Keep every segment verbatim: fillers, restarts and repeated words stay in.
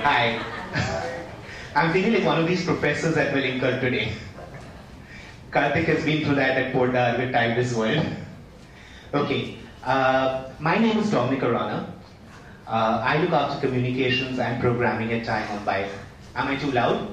Hi. I'm feeling like one of these professors at Wellington today. Karthik has been through that at Porta with Tibrewala. Okay. Uh, my name is Dominic Arana. Uh, I look after communications and programming at Time Mumbai. Am I too loud?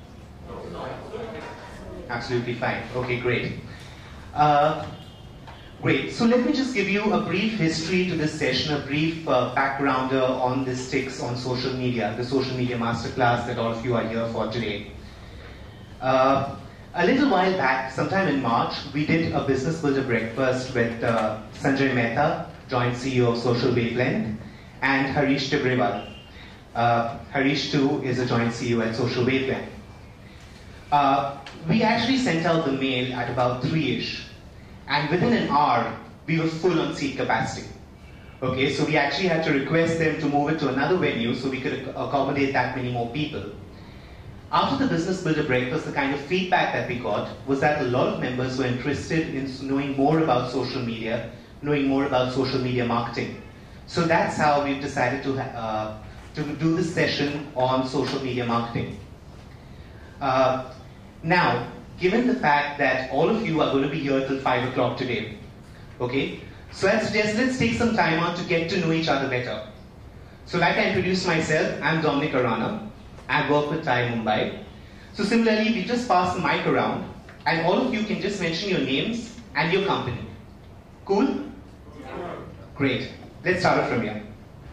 Absolutely fine. Okay, great. Uh, great. So let me just give you a brief history to this session, a brief uh, backgrounder on the sticks on social media, the social media masterclass that all of you are here for today. Uh, a little while back, sometime in March, we did a business builder breakfast with uh, Sanjay Mehta, joint C E O of Social Wavelength, and Hareesh Tibrewala. Uh, Hareesh too is a joint C E O at Social Wavelength. Uh, we actually sent out the mail at about three-ish, and within an hour, we were full on seat capacity. Okay, so we actually had to request them to move it to another venue so we could accommodate that many more people. After the business builder breakfast, the kind of feedback that we got was that a lot of members were interested in knowing more about social media, knowing more about social media marketing. So that's how we've decided to, uh, to do this session on social media marketing. Uh, now, given the fact that all of you are going to be here till five o'clock today, okay, so I suggest let's take some time out to get to know each other better. So like I introduced myself, I'm Dominic Arana. I work with Time Mumbai. So similarly, we just pass the mic around, and all of you can just mention your names and your company. Cool? Great. Let's start it from here.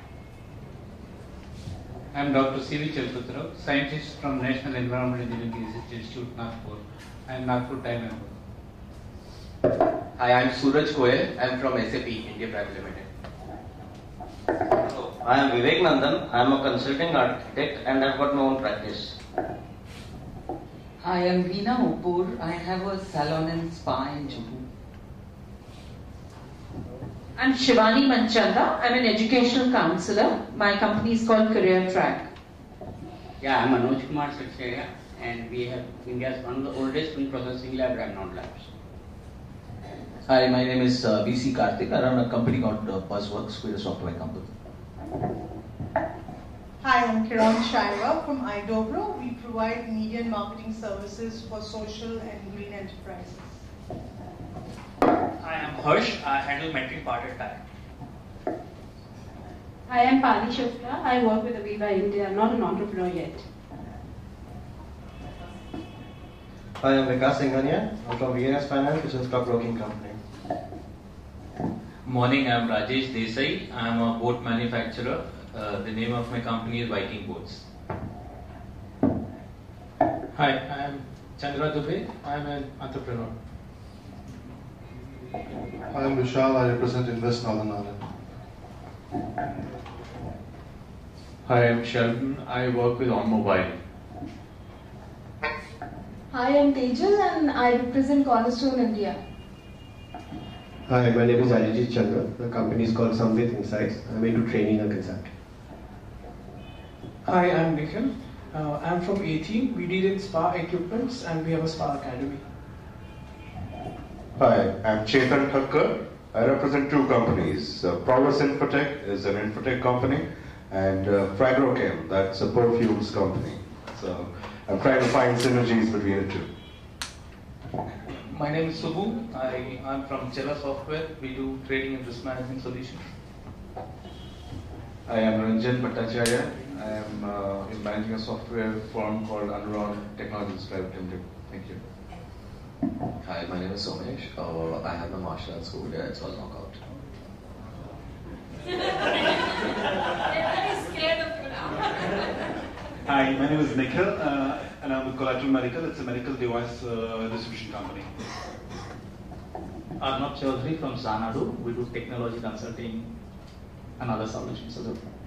I am Doctor C V Chalputra, scientist from National Environment Engineering Research Institute, Nagpur. I am Nagpur Time member. Hi, I am Suraj Goyal. I am from S A P India Private Limited. So, I am Vivek Nandan. I am a consulting architect and I have got my own practice. I am Veena Uppur. I have a salon and spa in Juhu. I'm Shivani Manchanda. I'm an educational counselor. My company is called Career Track. Yeah, I'm Manoj Kumar Saxena, and we have India's one of the oldest food processing lab, Ramnon Labs. Hi, my name is uh, V C Karthik. I run a company called uh, Buzzworks, we're a software company. Hi, I'm Kiran Shaiva from iDobro. We provide media and marketing services for social and green enterprises. I am Harsh. I handle mentoring part at Time. I am Pali Shukla. I work with Aviva India. I'm not an entrepreneur yet. Hi, I'm Vikas Singhania. I'm from V N S Finance, which is a stockbroking company. Morning, I'm Rajesh Desai. I'm a boat manufacturer. Uh, the name of my company is Viking Boats. Hi, I am Chandra Dubey. I am an entrepreneur. I am Vishal. I represent Invest Northern Ireland. Hi, I'm Sheldon. I work with OnMobile. Hi, I'm Tejal and I represent Cornerstone India. Hi, my name is Arijit Chandra. The company is called Samvit Insights. I'm into training and consulting. Hi, I'm Nikhil. Uh, I'm from A team. We deal in spa equipments and we have a spa academy. Hi, I'm Chetan Thakkar. I represent two companies. Uh, Prowess Infotech is an infotech company, and uh, Fragrochem, that's a perfumes company. So I'm trying to find synergies between the two. My name is Subbu. I am from Chela Software. We do trading and risk management solutions. I am Ranjan Bhattacharya. I am uh, managing a software firm called Anuron Technologies Private Limited. Thank you. Hi, my name is Somesh. Uh, I have a martial arts school here. It's all knockout. Everybody's scared of you now. Hi, my name is Nikhil, uh, and I'm with Collateral Medical. It's a medical device uh, distribution company. Arnab Chaudhary from Xanadu. We do technology consulting and other solutions.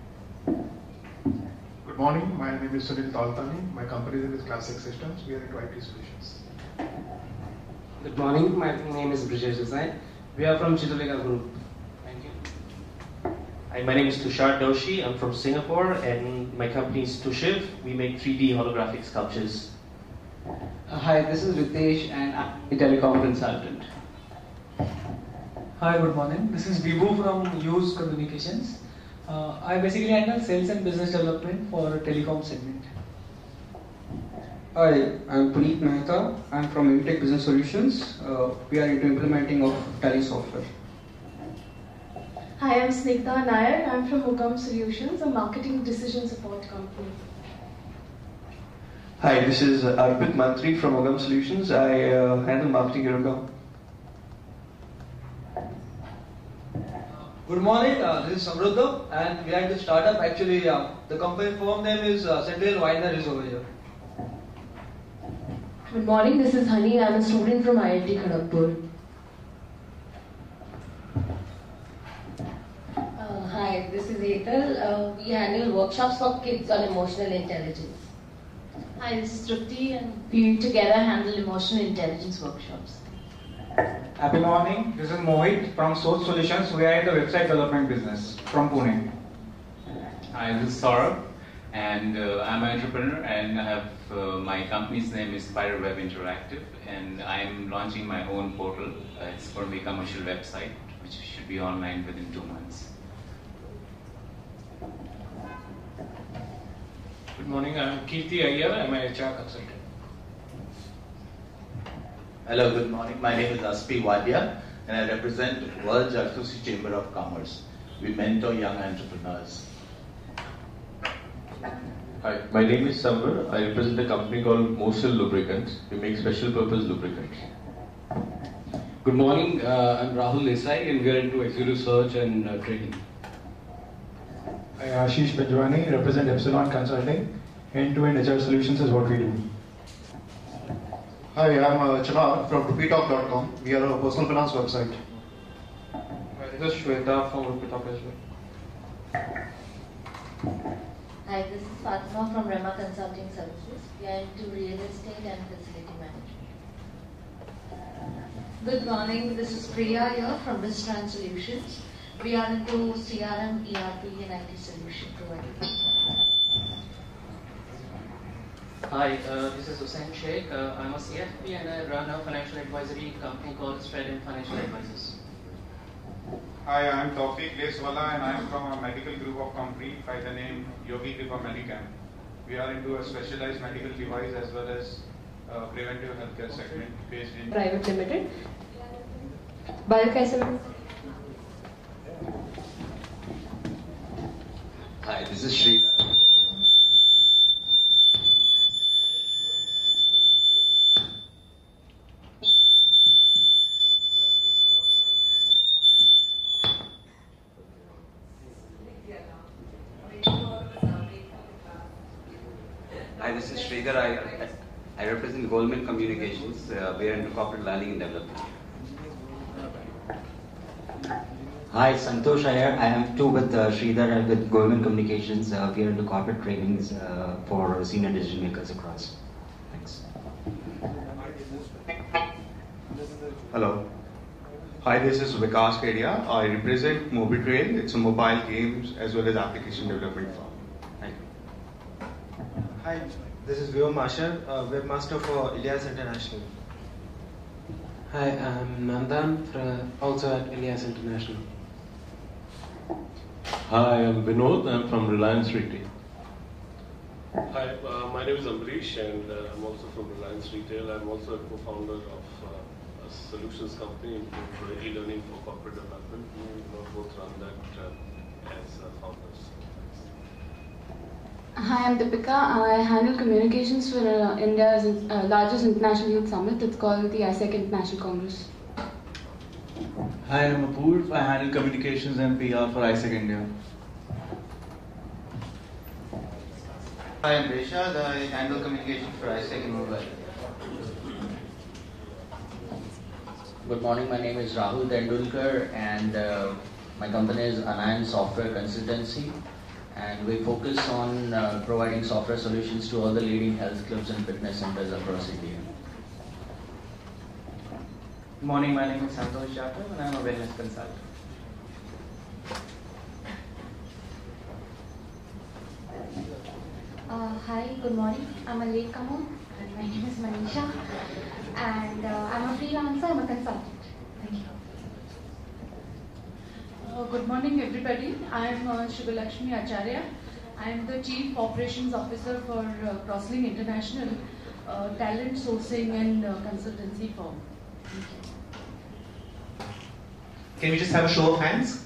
Good morning. My name is Sunil Taltani. My company name is Classic Systems. We are into I T solutions. Good morning. My name is Brijesh Desai. We are from Chituleka Group. Thank you. Hi, my name is Tushar Doshi. I'm from Singapore, and my company is Tushiv. We make three D holographic sculptures. Uh, hi, this is Ritesh, and I'm a telecom consultant. Hi, good morning. This is Vibhu from Use Communications. Uh, I basically handle sales and business development for telecom segment. Hi, I'm Puneet Mehta. I'm from Intech Business Solutions. Uh, we are into implementing of Tally software. Hi, I'm Snigdha Nair. I'm from Hukam Solutions, a marketing decision support company. Hi, this is Arpit Mantri from Hukam Solutions. I uh, handle marketing at Hukam. Good morning, uh, this is Samruddha and we are into startup. Actually, uh, the company firm name is uh, Central Winder is over here. Good morning, this is Hani. I'm a student from I I T Kharagpur. Uh, hi, this is Ethel. Uh, we handle workshops for kids on emotional intelligence. Hi, this is Trupti and we together handle emotional intelligence workshops. Happy morning, this is Mohit from Source Solutions. We are in the website development business from Pune. Hi, this is Saurabh and uh, I'm an entrepreneur and I have uh, my company's name is Spider Web Interactive and I'm launching my own portal. Uh, it's going to be a commercial website which should be online within two months. Good morning, I'm Kirti Iyer, I'm an H R consultant. Hello, good morning. My name is Aspi Wadia and I represent World Jarsusi Chamber of Commerce. We mentor young entrepreneurs. Hi, my name is Samar. I represent a company called Mosul Lubricants. We make special purpose lubricants. Good morning, uh, I'm Rahul Desai and we are into executive search and uh, training. Hi, Ashish Benjwani, represent Epsilon Consulting. End-to-end H R solutions is what we do. Hi, I'm uh, Chinar from rupeetalk dot com. We are a personal finance website. This is Shweta from Rupeetalk as well. Hi, this is Fatima from Rema Consulting Services. We are into real estate and facility management. Good morning, this is Priya here from Vistran Solutions. We are into C R M, E R P and I T solution provider. Hi, uh, this is Hussain Sheikh. Uh, I'm a C F P and I run a financial advisory company called Stradin Financial Advisors. Hi, I'm Tawfiq Leswala and I am from a medical group of company by the name Yogi Kripa Medicam. We are into a specialized medical device as well as uh, preventive healthcare segment based in Private Limited. Bulk S M. Hi, this is Sri. Hi, this is Sridhar. I, I represent Goldman Communications. Uh, we are into corporate learning and development. Hi, Santosh Iyer. I am too with uh, Sridhar and with Goldman Communications. Uh, we are into corporate trainings uh, for senior decision makers across. Thanks. Hello. Hi, this is Vikas Kedia. I represent MobiTrail. It's a mobile games as well as application development firm. Thank you. Hi, this is Vio Masher, uh, webmaster for Ilias International. Hi, I'm Nandan, for, also at Ilias International. Hi, I'm Vinod. I'm from Reliance Retail. Hi, uh, my name is Ambrish and uh, I'm also from Reliance Retail. I'm also a co-founder of uh, a solutions company into e-learning for corporate development. We both run that uh, as uh, founders. Hi, I'm Deepika. I handle communications for uh, India's uh, largest international youth summit. It's called the I S E C International Congress. Hi, I'm Apoorv. I handle communications and P R for I S E C India. Hi, I'm Reshad. I handle communications for I S E C Mobile. Good morning, my name is Rahul Tendulkar and uh, my company is Anayan Software Consultancy and we focus on uh, providing software solutions to all the leading health clubs and fitness centers across India. Good morning, my name is Santosh Jathav and I am a wellness consultant. Uh, hi, good morning. I'm a latecomer and my name is Manisha and uh, I'm a freelancer, I'm a consultant. Thank you. Uh, good morning, everybody. I am uh, Shivalakshmi Acharya. I am the Chief Operations Officer for uh, Crosslink International, uh, talent sourcing and uh, consultancy firm. Thank you. Can we just have a show of hands?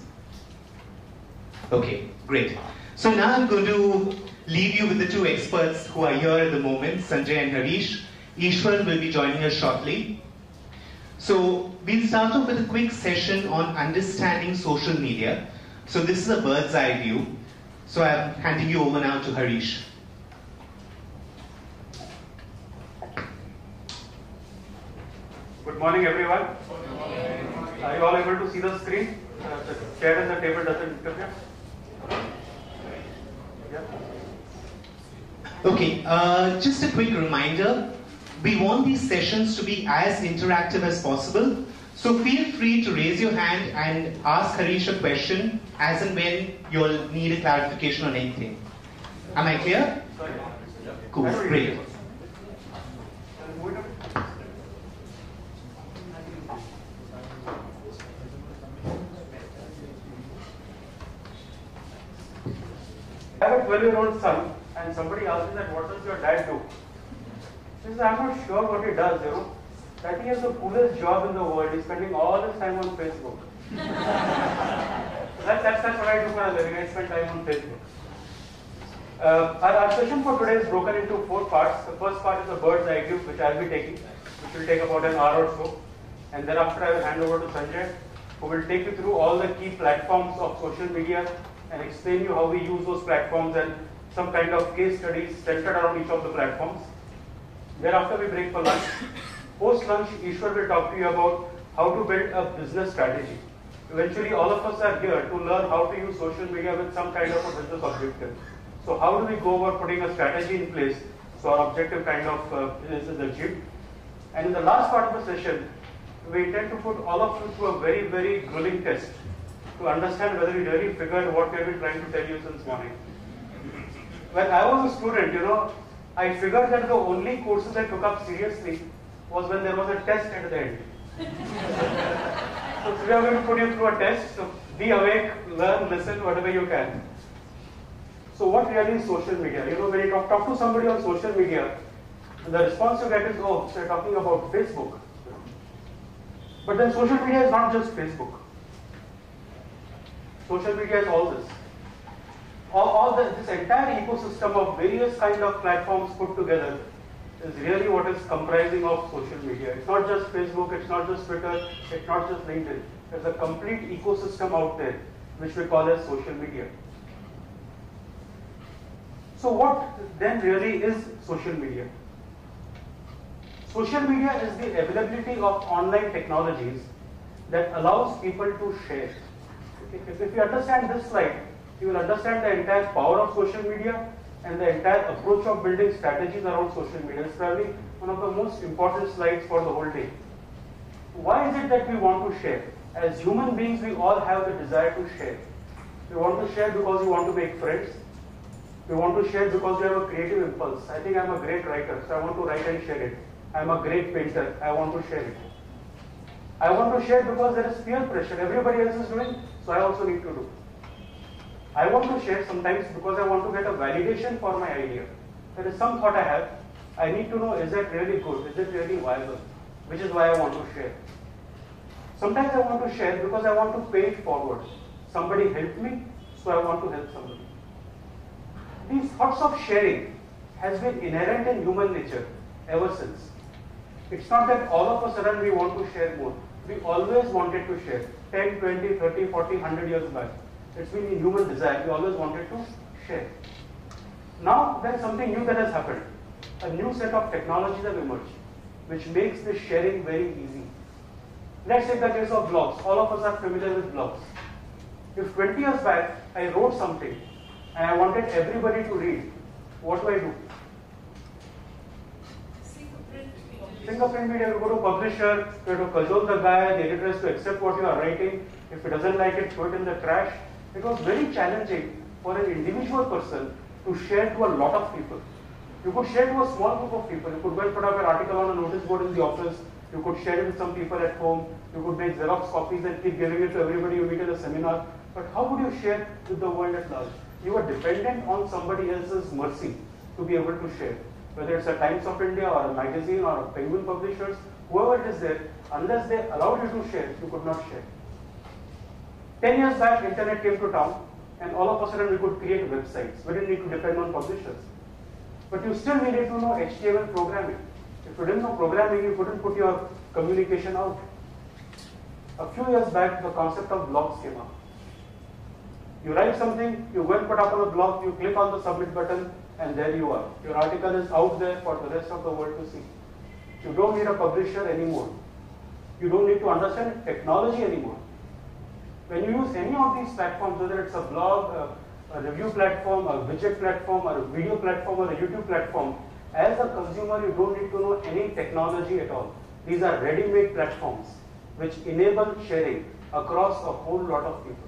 Okay, great. So now I'm going to leave you with the two experts who are here at the moment, Sanjay and Hareesh. Ishwar will be joining us shortly. So we'll start off with a quick session on understanding social media. So this is a bird's eye view. So I'm handing you over now to Hareesh. Good morning, everyone. Are you all able to see the screen? Uh, the chair and the table doesn't interfere? Yeah. Okay, uh, just a quick reminder. We want these sessions to be as interactive as possible. So feel free to raise your hand and ask Hareesh a question as and when you'll need a clarification on anything. Am I clear? Cool, great. I have a twelve-year-old son, and somebody asked me that, what does your dad do? He says, I'm not sure what he does, you know. I think he has the coolest job in the world. He's spending all his time on Facebook. that, that's, that's what I do for a living. I spend time on Facebook. Uh, our, our session for today is broken into four parts. The first part is a bird's eye view, which I'll be taking, which will take about an hour or so. And thereafter I will hand over to Sanjay, who will take you through all the key platforms of social media and explain you how we use those platforms and some kind of case studies centered around each of the platforms. Thereafter we break for lunch. Post lunch, Ishwar will talk to you about how to build a business strategy. Eventually all of us are here to learn how to use social media with some kind of a business objective. So how do we go about putting a strategy in place so our objective kind of uh, is achieved? And in the last part of the session, we intend to put all of you through a very, very grueling test to understand whether you really figured what we have been trying to tell you since morning. When I was a student, you know, I figured that the only courses I took up seriously was when there was a test at the end. So we are going to put you through a test, so be awake, learn, listen, whatever you can. So what really is social media? You know, when you talk, talk to somebody on social media, the response you get is, oh, so you're talking about Facebook. But then social media is not just Facebook. Social media is all this. All, all the, this entire ecosystem of various kind of platforms put together is really what is comprising of social media. It's not just Facebook, it's not just Twitter, it's not just LinkedIn. There's a complete ecosystem out there which we call as social media. So what then really is social media? Social media is the availability of online technologies that allows people to share. Okay? If, if you understand this slide, you will understand the entire power of social media and the entire approach of building strategies around social media. It's probably one of the most important slides for the whole day. Why is it that we want to share? As human beings, we all have the desire to share. We want to share because we want to make friends. We want to share because we have a creative impulse. I think I'm a great writer, so I want to write and share it. I'm a great painter, I want to share it. I want to share because there is peer pressure. Everybody else is doing, so I also need to do. I want to share sometimes because I want to get a validation for my idea. There is some thought I have. I need to know, is that really good? Is it really viable? Which is why I want to share. Sometimes I want to share because I want to pay it forward. Somebody helped me, so I want to help somebody. These thoughts of sharing has been inherent in human nature ever since. It's not that all of a sudden we want to share more. We always wanted to share. ten, twenty, thirty, forty, one hundred years back. It's been a human desire. We always wanted to share. Now there's something new that has happened. A new set of technologies have emerged, which makes this sharing very easy. Let's take the case of blogs. All of us are familiar with blogs. If twenty years back I wrote something and I wanted everybody to read, what do I do? Fingerprint media, you go to publisher, you have to cajole the guy, the editor has to accept what you are writing. If he doesn't like it, throw it in the trash. It was very challenging for an individual person to share to a lot of people. You could share to a small group of people. You could well put up an article on a notice board in the office. You could share it with some people at home. You could make Xerox copies and keep giving it to everybody you meet at a seminar. But how would you share with the world at large? You are dependent on somebody else's mercy to be able to share. Whether it's a Times of India or a magazine or a Penguin Publishers, whoever it is there, unless they allowed you to share, you could not share. Ten years back, internet came to town, and all of a sudden we could create websites. We didn't need to depend on publishers. But you still needed to know H T M L programming. If you didn't know programming, you couldn't put your communication out. A few years back, the concept of blogs came up. You write something, you go and put up on a blog, you click on the submit button, and there you are. Your article is out there for the rest of the world to see. You don't need a publisher anymore. You don't need to understand technology anymore. When you use any of these platforms, whether it's a blog, a, a review platform, a widget platform, or a video platform, or a YouTube platform, as a consumer, you don't need to know any technology at all. These are ready-made platforms which enable sharing across a whole lot of people.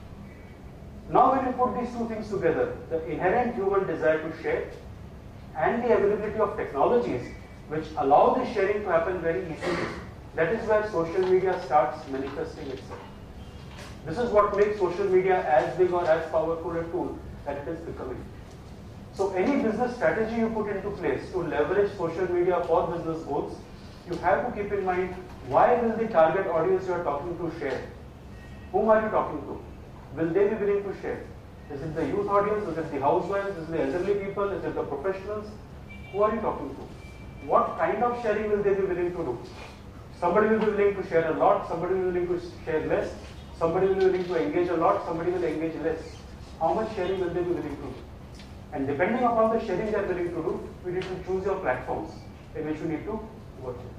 Now when you put these two things together, the inherent human desire to share and the availability of technologies which allow this sharing to happen very easily, that is where social media starts manifesting itself. This is what makes social media as big or as powerful a tool that it is becoming. So any business strategy you put into place to leverage social media for business goals, you have to keep in mind, why will the target audience you are talking to share? Whom are you talking to? Will they be willing to share? Is it the youth audience? Is it the housewives? Is it the elderly people? Is it the professionals? Who are you talking to? What kind of sharing will they be willing to do? Somebody will be willing to share a lot, somebody will be willing to share less, somebody will be willing to engage a lot, somebody will engage less. How much sharing will they be willing to do? And depending upon the sharing they are willing to do, we need to choose your platforms in which we need to work with.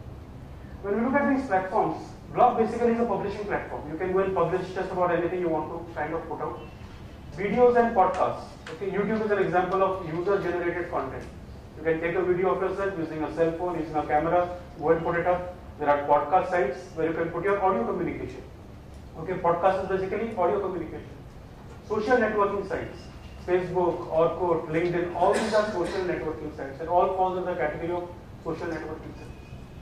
When we look at these platforms, blog basically is a publishing platform. You can go and publish just about anything you want to kind of put out. Videos and podcasts. Okay, YouTube is an example of user-generated content. You can take a video of yourself using a cell phone, using a camera, go and put it up. There are podcast sites where you can put your audio communication. Okay, podcast is basically audio communication. Social networking sites. Facebook, Orkut, LinkedIn, all these are social networking sites. It all falls in the category of social networking sites.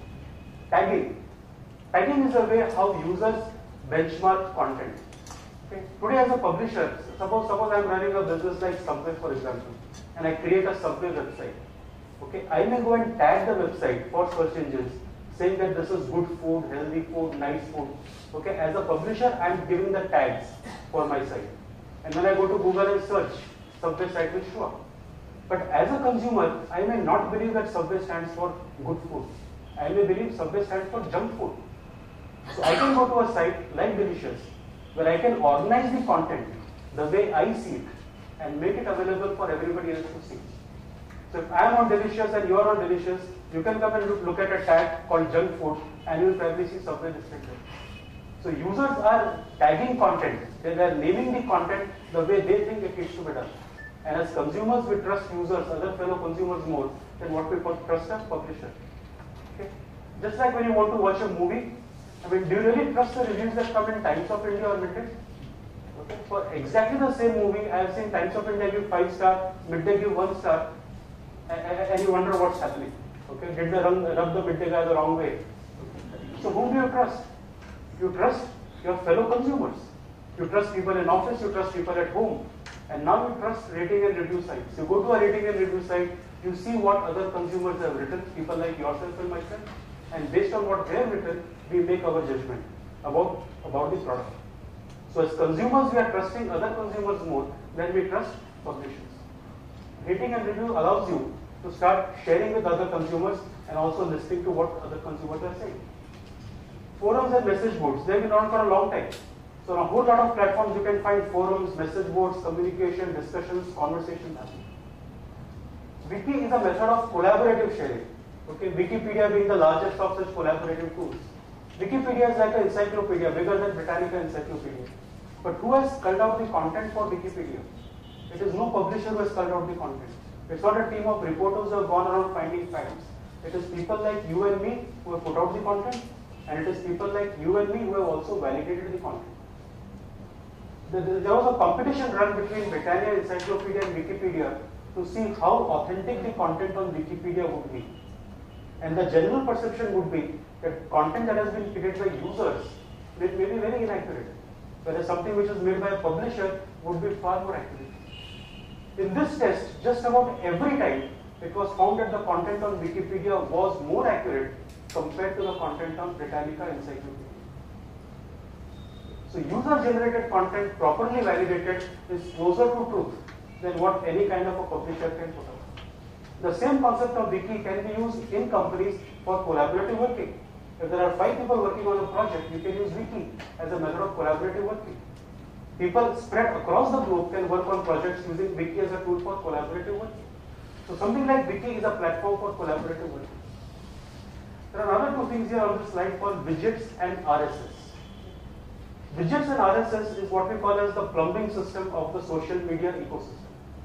Tagging. Tagging is a way how users benchmark content. Okay. Today as a publisher, suppose, suppose I am running a business like Subway for example, and I create a Subway website. Okay, I may go and tag the website for search engines saying that this is good food, healthy food, nice food. Okay, as a publisher, I am giving the tags for my site. And when I go to Google and search, Subway site will show up. But as a consumer, I may not believe that Subway stands for good food. I may believe Subway stands for junk food. So I can go to a site like Delicious, where I can organize the content the way I see it and make it available for everybody else to see. So if I am on Delicious and you are on Delicious, you can come and look, look at a tag called junk food and you will probably see Subway listed there. So users are tagging content, they are naming the content the way they think it needs to be done. And as consumers, we trust users, other fellow consumers more than what we trust as publishers. Okay? Just like when you want to watch a movie, I mean, do you really trust the reviews that come in Times of India or Midday? Okay? For exactly the same movie, I have seen Times of India give five star, Midday give one star, and, and you wonder what's happening. Okay? Did they run, rub the Midday guy the wrong way? So whom do you trust? You trust your fellow consumers. You trust people in office, you trust people at home. And now you trust rating and review sites. You go to a rating and review site, you see what other consumers have written, people like yourself and myself, and based on what they have written, we make our judgment about, about the product. So as consumers, we are trusting other consumers more than we trust publishers. Rating and review allows you to start sharing with other consumers and also listening to what other consumers are saying. Forums and message boards, they've been around for a long time. So on a whole lot of platforms you can find forums, message boards, communication, discussions, conversations happening. Wiki is a method of collaborative sharing. Okay, Wikipedia being the largest of such collaborative tools. Wikipedia is like an encyclopedia, bigger than Britannica Encyclopedia. But who has culled out the content for Wikipedia? It is no publisher who has culled out the content. It's not a team of reporters who have gone around finding facts. It is people like you and me who have put out the content, and it is people like you and me who have also validated the content. There was a competition run between Britannia Encyclopedia and Wikipedia to see how authentic the content on Wikipedia would be. And the general perception would be that content that has been created by users may be very inaccurate. whereas something which is made by a publisher would be far more accurate. In this test, just about every time, it was found that the content on Wikipedia was more accurate compared to the content on Britannica Encyclopedia. So user-generated content properly validated is closer to truth than what any kind of a publisher can put out. The same concept of wiki can be used in companies for collaborative working. If there are five people working on a project, you can use wiki as a method of collaborative working. People spread across the globe can work on projects using wiki as a tool for collaborative working. So something like wiki is a platform for collaborative working. There are other two things here on this slide called widgets and R S S. Widgets and R S S is what we call as the plumbing system of the social media ecosystem.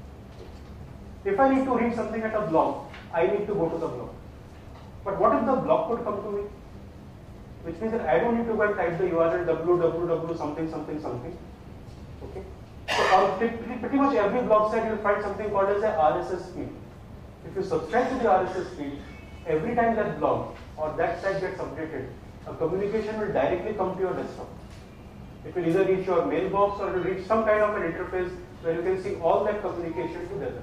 If I need to read something at a blog, I need to go to the blog. But what if the blog could come to me? Which means that I don't need to go and type the U R L w w w something something something. Okay. So on pretty, pretty much every blog site you'll find something called as a R S S feed. If you subscribe to the R S S feed, every time that blog or that site gets updated, a communication will directly come to your desktop. It will either reach your mailbox or it will reach some kind of an interface where you can see all that communication together.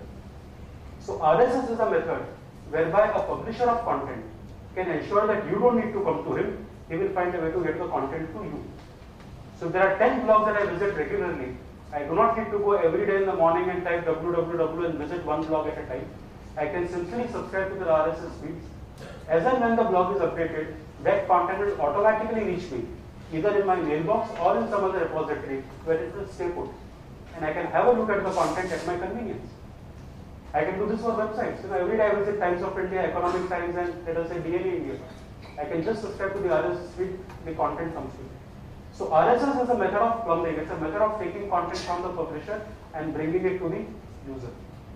So R S S is a method whereby a publisher of content can ensure that you don't need to come to him, he will find a way to get the content to you. So if there are ten blogs that I visit regularly, I do not need to go every day in the morning and type w w w and visit one blog at a time. I can simply subscribe to the R S S feeds. As and when the blog is updated, that content will automatically reach me, either in my mailbox or in some other repository where it will stay put. And I can have a look at the content at my convenience. I can do this for websites. You know, every day I visit Times of India, Economic Times, and let us say D N A India. I can just subscribe to the R S S feed, the content comes to me. So R S S is a method of plumbing. It's a method of taking content from the publisher and bringing it to the user.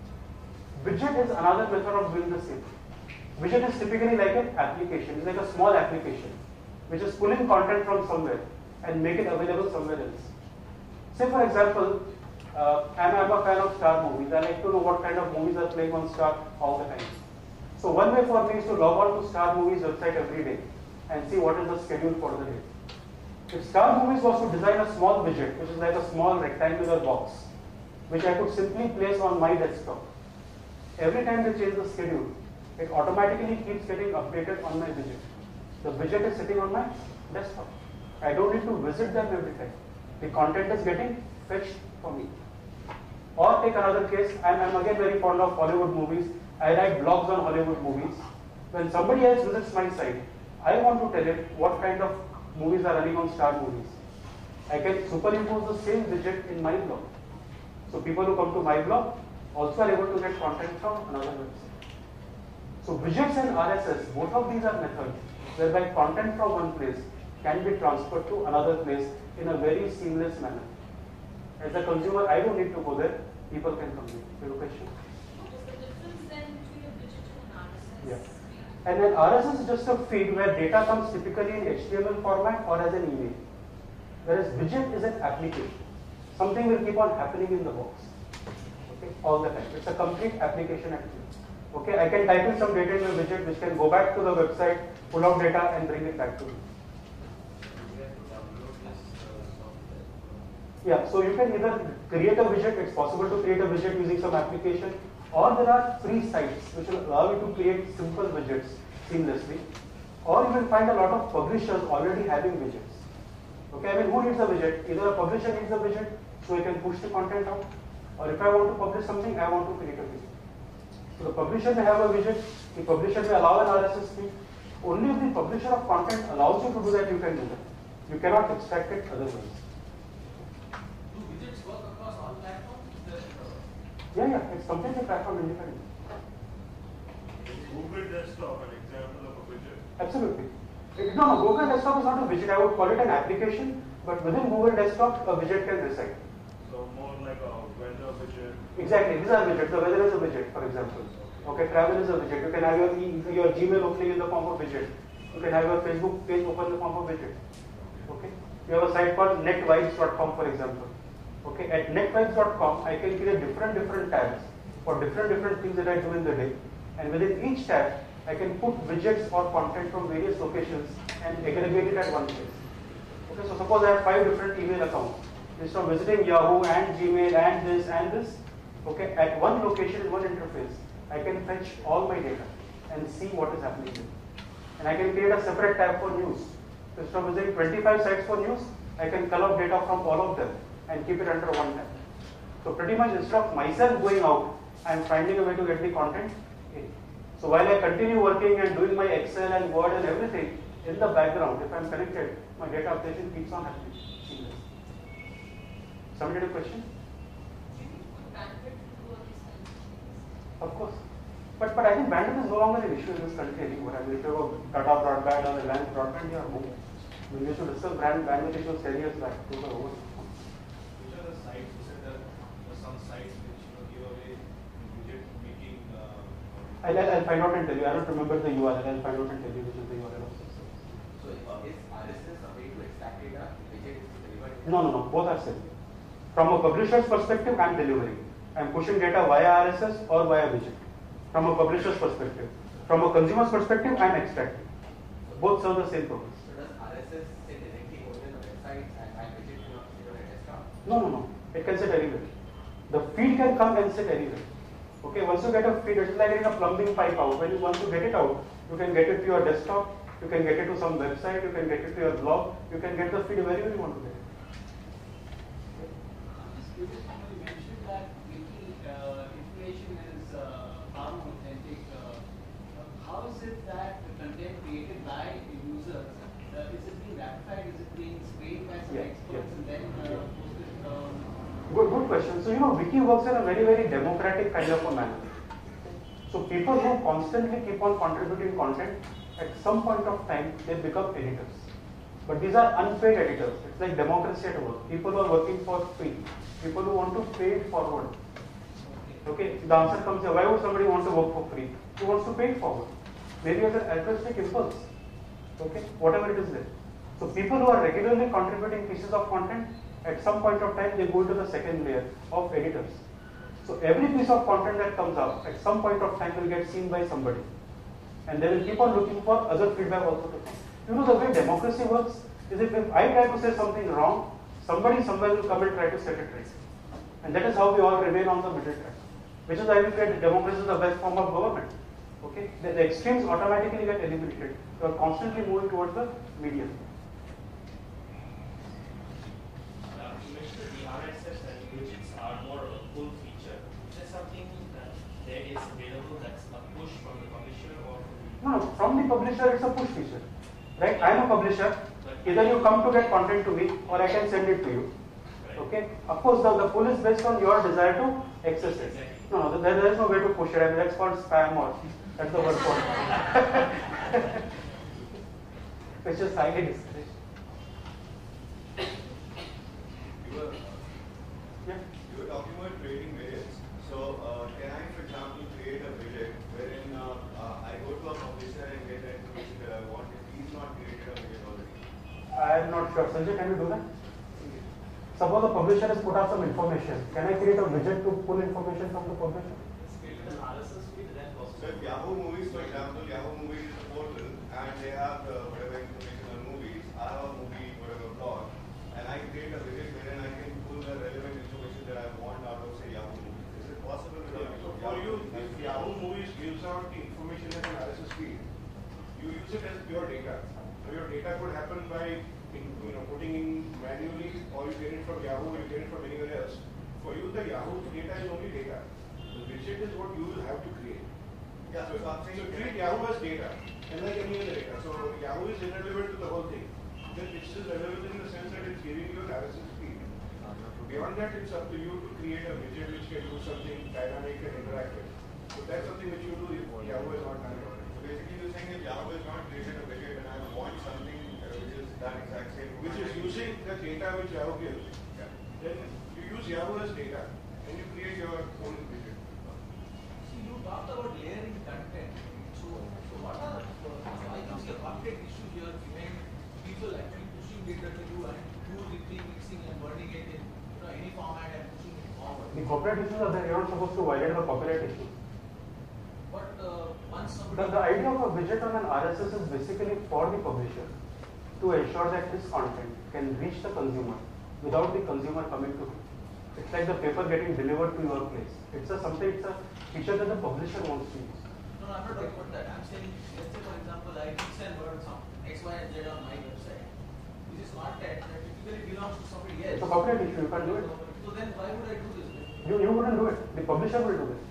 Widget is another method of doing the same. Widget is typically like an application. It's like a small application which is pulling content from somewhere and make it available somewhere else. Say for example, uh, I'm, I'm a fan of Star movies. I like to know what kind of movies are playing on Star all the time. So one way for me is to log on to Star Movies website every day and see what is the schedule for the day. If Star Movies was to design a small widget, which is like a small rectangular box, which I could simply place on my desktop, every time they change the schedule, it automatically keeps getting updated on my widget. The widget is sitting on my desktop. I don't need to visit them every time. The content is getting fetched for me. Or take another case, I'm, I'm again very fond of Hollywood movies. I write blogs on Hollywood movies. When somebody else visits my site, I want to tell it what kind of movies are running on Star Movies. I can superimpose the same widget in my blog. So people who come to my blog also are able to get content from another website. So widgets and R S S, both of these are methods whereby content from one place can be transferred to another place in a very seamless manner. As a consumer, I don't need to go there. People can come here. You have a question? What is the difference then between a widget and an R S S? Yeah. And then R S S is just a feed where data comes typically in H T M L format or as an email. Whereas widget is an application. Something will keep on happening in the box. Okay, all the time. It's a complete application activity. Okay, I can type in some data in the widget which can go back to the website, pull out data and bring it back to me. Yeah, so you can either create a widget, it's possible to create a widget using some application, or there are free sites which will allow you to create simple widgets seamlessly, or you will find a lot of publishers already having widgets. Okay, I mean, who needs a widget? Either a publisher needs a widget so he can push the content out, or if I want to publish something, I want to create a widget. So the publisher may have a widget, the publisher may allow an R S S feed. Only if the publisher of content allows you to do that, you can do that. You cannot extract it otherwise. Do widgets work across all platforms? Yeah, yeah, it's completely platform independent. Is Google Desktop an example of a widget? Absolutely. It, no, no, Google Desktop is not a widget. I would call it an application, but within Google Desktop, a widget can reside. So more like a weather widget. Exactly, these are widgets. The weather is a widget, for example. Okay, travel is a widget. You can have your, e your Gmail opening in the form of widget. You can have your Facebook page open in the form of widget. Okay. You have a site called net vibes dot com, for example. Okay, at net vibes dot com, I can create different different tabs for different different things that I do in the day, and within each tab, I can put widgets or content from various locations and aggregate it at one place. Okay, so suppose I have five different email accounts. Instead of visiting Yahoo and Gmail and this and this, okay, at one location in one interface, I can fetch all my data and see what is happening there. And I can create a separate tab for news. So instead of visiting twenty-five sites for news, I can collect data from all of them and keep it under one tab. So pretty much instead of myself going out, I am finding a way to get the content in. So while I continue working and doing my Excel and Word and everything, in the background, if I am connected, my data updation keeps on happening. Somebody had a question? Of course. But but I think bandwidth is no longer an issue in this country anymore. I mean, if you have Tata broadband or Reliance broadband, you are moving. I mean, we used to discuss brand bandwidth issues ten years back. Those are over. Which are the sites? You said that there are some sites which you know, give away widget making. Uh, I'll, I'll find out and tell you. I don't remember the U R L. I'll find out and tell you which is the U R L of this. So uh, is R S S a way to extract data? Widget is delivered? No, no, no. Both are same. From a publisher's perspective, I am delivering. I am pushing data via R S S or via widget. From a publisher's perspective. From a consumer's perspective, I am extracting. Both serve the same purpose. So does R S S sit directly over the website and my widget cannot sit on a desktop? No, no, no. It can sit anywhere. The feed can come and sit anywhere. Okay, once you get a feed, it's like getting a plumbing pipe out. When you want to get it out, you can get it to your desktop, you can get it to some website, you can get it to your blog, you can get the feed wherever you want to get it. You mentioned that wiki uh, information is uh, far more authentic. Uh, how is it that the content created by the users, uh, is it being ratified, is it being screened by some Yeah, experts yeah. and then uh, posted? Um, Good, good question. So, you know, wiki works in a very, very democratic kind of a manner. So, people who constantly keep on contributing content, at some point of time, they become editors. But these are unpaid editors. It's like democracy at work. People who are working for free. People who want to pay it forward. Okay, the answer comes here. Why would somebody want to work for free? He wants to pay it forward. Maybe as an altruistic impulse. Okay, whatever it is there. So people who are regularly contributing pieces of content, at some point of time they go to the second layer of editors. So every piece of content that comes up, at some point of time will get seen by somebody. And they will keep on looking for other feedback also to come. You know, the way democracy works is if, if I try to say something wrong, somebody somewhere will come and try to set it right. And that is how we all remain on the middle track. Which is why we say democracy is the best form of government. Okay? The, the extremes automatically get eliminated. You are constantly moving towards the median. Uh, you mentioned that the R S S and widgets are more of a full feature. Is there something that there is available that's a push from the publisher or from the... No, no, from the publisher it's a push feature. Right? I am a publisher. Either you come to get content to me or I can send it to you. Okay? Of course, the, the pull is based on your desire to access it. No, no, there, there is no way to push it. I mean, that's called spam or that's the word for it. Which is highly discouraged. You were, yeah. you were talking about creating widgets. So, uh, can I, for example, create a widget wherein uh, uh, I go to a publisher and get the information that I want if he's not created a widget already? I am not sure. Sanjay, can you do that? Suppose the publisher has put out some information. Can I create a widget to pull information from the publisher? So if Yahoo Movies, for example, Yahoo Movies is a portal and they have uh, whatever information on movies. I have a movie, whatever blog, and I create a widget wherein I can pull the relevant information that I want out of, say, Yahoo Movies. Is it possible? Yeah. So for you, if Yahoo Movies gives out the information as an R S S feed, you use it as pure data. So your data could happen by in, you know, putting in manually, or you get it from Yahoo, or you get it from anywhere else. For you, the Yahoo data is only data. The widget is what you will have to create. Yeah, so, so I'm saying so treat Yahoo as data, and like any other data. So Yahoo is irrelevant to the whole thing. Then it's still relevant in the sense that it's giving you an R S S feed. Beyond that, it's up to you to create a widget which can do something dynamic and interactive. So that's something which you do. Yahoo is not done. So basically, you're saying if Yahoo is not created a widget and I want something uh, which is that exact same, which is using the data which Yahoo gives, yeah. Then you use Yahoo as data and you create your own widget. So you talked about layering content. So, so what are so I think the content issue here behind people actually pushing data to you and you remixing and burning it in you know, any format and pushing it forward. The copyright issues are there. You're not supposed to violate the copyright issues. But uh, once The, somebody the idea of a widget on an R S S is basically for the publisher. to ensure that his content can reach the consumer without the consumer coming to him. It's like the paper getting delivered to your place. It's a something, it's a feature that the publisher wants to use. No, no, I'm not talking about that. I'm saying, let's say for example, I mix and word some X, Y, and Z on my website, which is content that typically belongs to somebody else. It's a copyright issue, you can't do it. So then why would I do this? You, you wouldn't do it. The publisher will do it.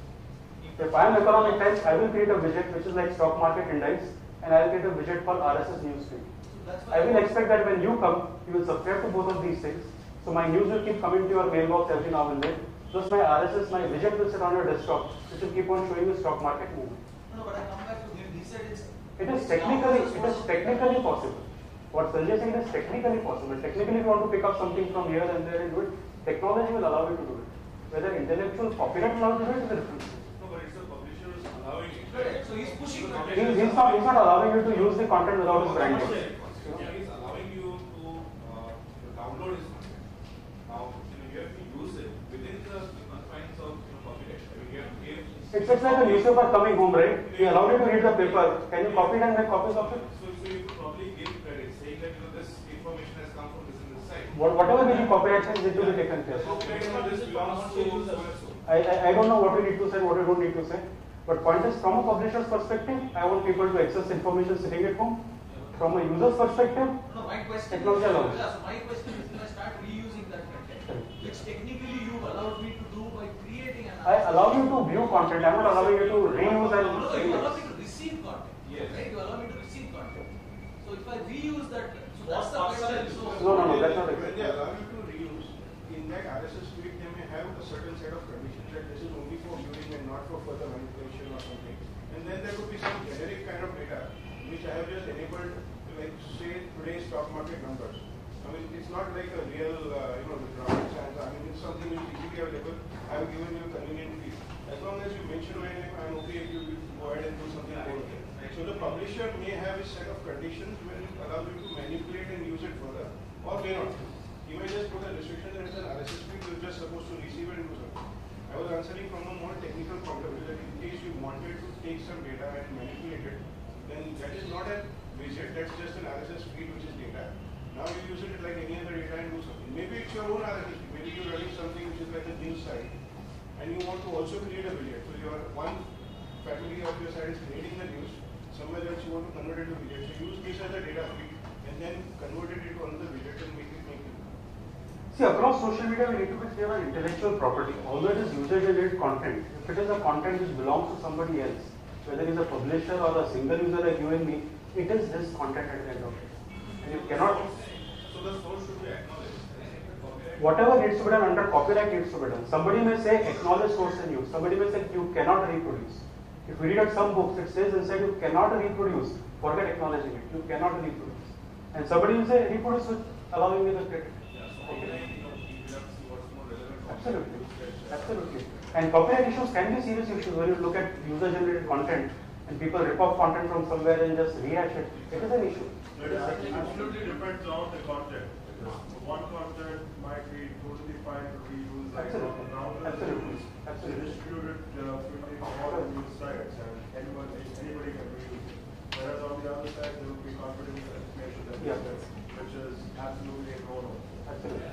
If I am Economic Times, I will create a widget which is like stock market index, and I will create a widget called R S S newsfeed. I will expect that when you come, you will subscribe to both of these things. So my news will keep coming to your mailbox every now and then. Plus my R S S, my widget will sit on your desktop, which will keep on showing you stock market movement. No, but I come back to him. He said it's. It is technically, it is technically possible. What Sanjay said is technically possible. Technically, if you want to pick up something from here and there and do it, technology will allow you to do it. Whether intellectual copyright allows you to do it is a different thing. No, but it's the publisher is allowing it. Correct. So he's pushing. He, he's not. He's not allowing you to use the content without his brand name. He's allowing you to uh, download his content. Now, you have to use it within the confines of you know, copyright. I mean, you have to give. It's just like a newspaper coming home, right? He allowed you to read the paper. Can you copy it and make copies of it? So, so you could probably give credit, saying that you know this information has come from this and this site. What, whatever the copyright says, it will be taken care So, of. this belongs to so and so. I, I I don't know what we need to say, what we don't need to say. But point is, from a publisher's perspective, I want people to access information sitting at home. From a user's perspective, no, my question technology allows. Yeah, so my question is, if I start reusing that content, which technically you allowed me to do by creating an. I allow you to view content. I'm not allowing you to reuse and. No, no, you allow me to receive content. Yes. Right? You allow me to receive content. So if I reuse that, so that's the question. So No, no, no, that's not When they exactly. allow you to reuse, in that R S S feed, they may have a certain set of conditions that this is only for viewing and not for further manipulation or something. And then there could be some generic kind of data which I have just enabled to like say today's stock market numbers. I mean, it's not like a real, uh, you know, rocket science. I mean, it's something which is easily available. I have given you a convenient fee. As long as you mention my name, I'm okay if you go ahead and do something more. So the publisher may have a set of conditions where it allows you to manipulate and use it further, or may not. You may just put a restriction that it's an R S S feed, you're just supposed to receive it and do something. I was answering from a more technical point of view that in case you wanted to take some data and manipulate it, then that is not a widget, that's just an R S S feed which is data. Now you use it like any other data and do something. Maybe it's your own R S S feed, maybe you're running something which is like a news site, and you want to also create a widget. So your one faculty of your site is creating the news, somewhere else you want to convert it to widget. So use this as a data feed and then convert it into another widget and make it make it. See, across social media, we need to be clear on intellectual property. Although it is user-generated content, if it is a content which belongs to somebody else, whether it is a publisher or a single user like you and me, it is this content at the end of it. And you cannot. So the source should be acknowledged. Whatever needs to be done under copyright needs to be done. Somebody may say acknowledge source and use. Somebody may say you cannot reproduce. If we read at some books, it says inside you cannot reproduce. Forget acknowledging it. You cannot reproduce. And somebody will say reproduce with allowing me the credit. Absolutely. Absolutely. And copyright issues can be serious issues when you look at user-generated content and people rip off content from somewhere and just rehash it. It is an issue. It absolutely depends on the content. One content might be totally fine to reuse. Absolutely. Absolutely. Absolutely. Distributed uh, freely for all the news sites, and anyone, anybody can reuse it. Whereas on the other side, there will be confidential information that Yeah. is, which is absolutely a no-no. Absolutely.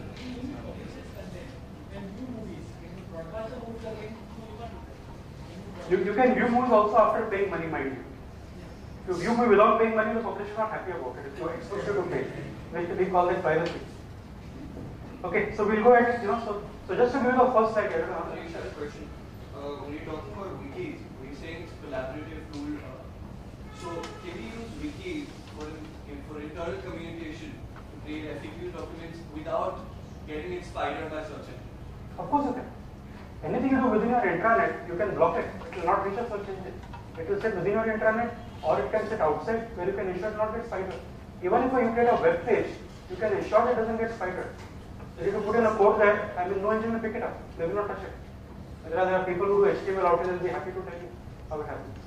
You, you can view movies also after paying money, mind you. If you view movie without paying money, the publisher is not happy about it. If you expect you to pay, we, we call that piracy. Okay, so we'll go ahead, you know, so, so just to give you the first slide here. Uh, I have a question. Uh, when you're talking about wikis, when you're saying it's a collaborative tool, uh, so can we use wikis for, for internal communication to create F A Q documents without getting it spidered by search engine? Of course you can. Anything you do within your intranet, you can block it. It will not reach a search engine. It will sit within your intranet, or it can sit outside where you can ensure it not get spidered. Even if you create a web page, you can ensure it doesn't get spidered. If you put in a code there, I mean, no engine will pick it up. They will not touch it. There are, there are people who do H T M L out and they'll be happy to tell you how it happens.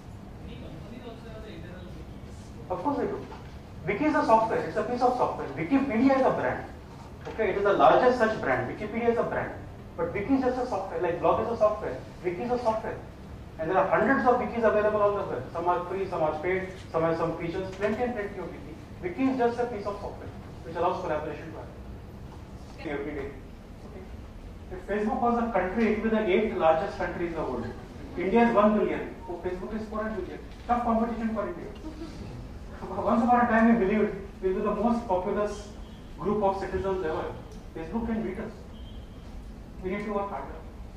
Of course they do. Wiki is a software. It's a piece of software. Wikipedia is a brand. Okay, it is the largest such brand. Wikipedia is a brand. But Wiki is just a software. Like blog is a software. Wiki is a software. And there are hundreds of wikis available on the web. Some are free, some are paid, some have some features. Plenty and plenty of wiki. Wiki is just a piece of software which allows collaboration to happen every day. Okay. If Facebook was a country, it would be the eighth largest country in the world. India is one billion. So Facebook is four hundred billion. Tough competition for India. Once upon a time, we believed we were the most populous group of citizens ever. Facebook can beat us. We need to work harder.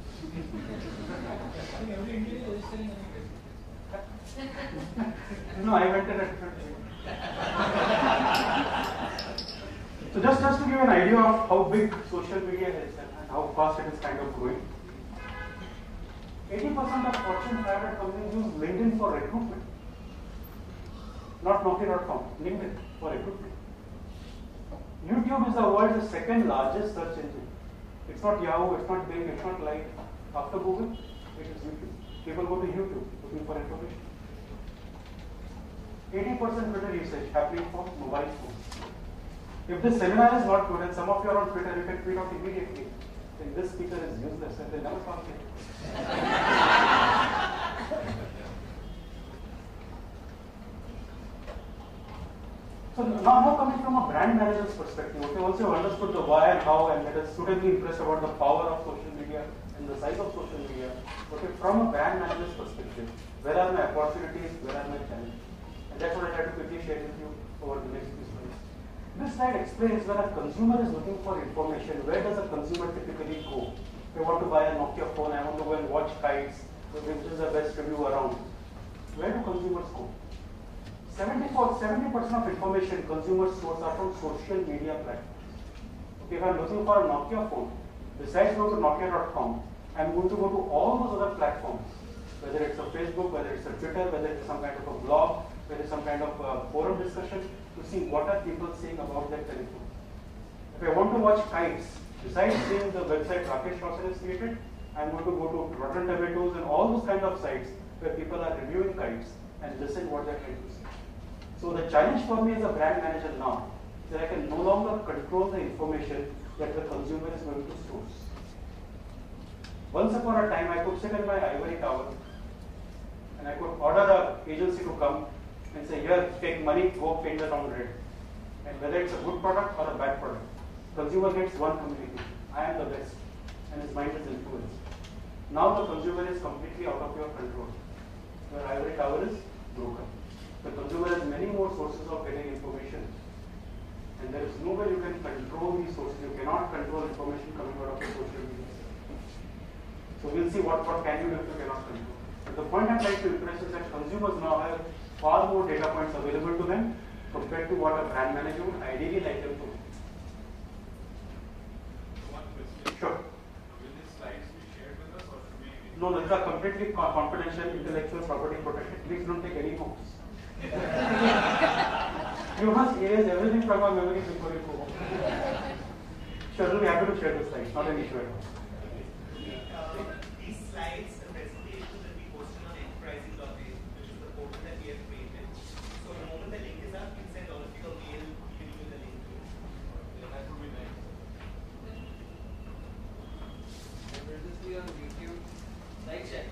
No, I went in a different way. So just, just to give you an idea of how big social media is and how fast it is kind of growing. eighty percent of Fortune five hundred companies use LinkedIn for recruitment. Not Nokia dot com, LinkedIn for recruitment. YouTube is the world's second largest search engine. It's not Yahoo, it's not Bing, it's not like after Google, it is YouTube. People go to YouTube looking for information. eighty percent Twitter usage happening from mobile phones. If this seminar is not good and some of you are on Twitter, you can tweet out immediately. Then this speaker is useless and they never talk to you. So now, now coming from a brand manager's perspective, okay, once you have understood the why and how and let us suitably impressed about the power of social media and the size of social media, okay, from a brand manager's perspective, where are my opportunities, where are my challenges? And that's what I try to quickly share with you over the next few slides. This slide explains when a consumer is looking for information, where does a consumer typically go? If I want to buy a Nokia phone, I want to go and watch kites, which is the best review around. Where do consumers go? seventy-four, seventy percent of information consumers source are from social media platforms. Okay, if I'm looking for a Nokia phone, besides go to Nokia dot com, I'm going to go to all those other platforms, whether it's a Facebook, whether it's a Twitter, whether it's some kind of a blog, whether it's some kind of a forum discussion, to see what are people saying about their telephone. If I want to watch kites, besides seeing the website Rakesh Roshan has created, I'm going to go to Rotten Tomatoes and all those kind of sites where people are reviewing kites and listen what they're trying to say. So the challenge for me as a brand manager now is that I can no longer control the information that the consumer is going to source. Once upon a time, I could sit in my ivory tower and I could order an agency to come and say, here, take money, go paint the town red. And whether it's a good product or a bad product, consumer gets one communication. I am the best, and his mind is influenced. Now the consumer is completely out of your control. Your ivory tower is broken. The consumer has many more sources of getting information, and there is no way you can control these sources. You cannot control information coming out of the social media. So we'll see what, what can you do if you cannot control. But the point I'd like to impress is that consumers now have far more data points available to them compared to what a brand manager would ideally like them to do. One question. Sure. Will these slides be shared with us or should we? No, no, these are completely confidential intellectual property protected. Please don't take any notes. You must erase everything from our memory before you go. Sure, we'll be happy to share the slides, not an issue at all. Uh, these slides, the presentation will be posted on enterprising dot in, which is the portal that we have created. So the moment the link is up, you send all of you a mail giving you the link to it. Yeah, that would be nice. Will this be on YouTube? Like check.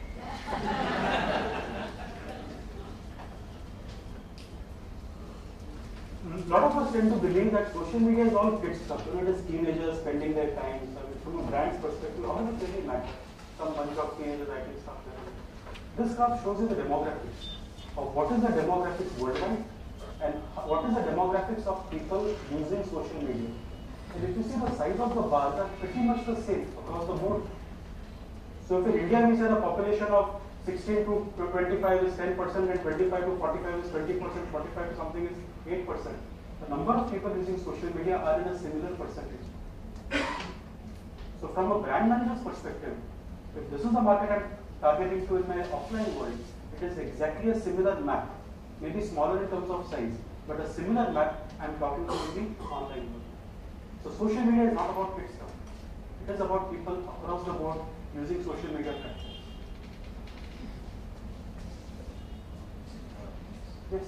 A lot of us tend to believe that social media is all kids stuff. You know, it is teenagers spending their time. So from a brand's perspective, how does it really matter? Some bunch of teenagers writing stuff. This graph shows you the demographics of what is the demographics worldwide and what is the demographics of people using social media. And if you see the size of the bars are pretty much the same across the board. So if in India we say the population of sixteen to twenty-five is ten percent and twenty-five to forty-five is twenty percent, forty-five to something is eight percent. The number of people using social media are in a similar percentage. So from a brand manager's perspective, if this is the market I'm targeting to in my offline world, it is exactly a similar map, maybe smaller in terms of size, but a similar map I'm talking to in the online world. So social media is not about kids stuff. It is about people across the board using social media platforms. Yes.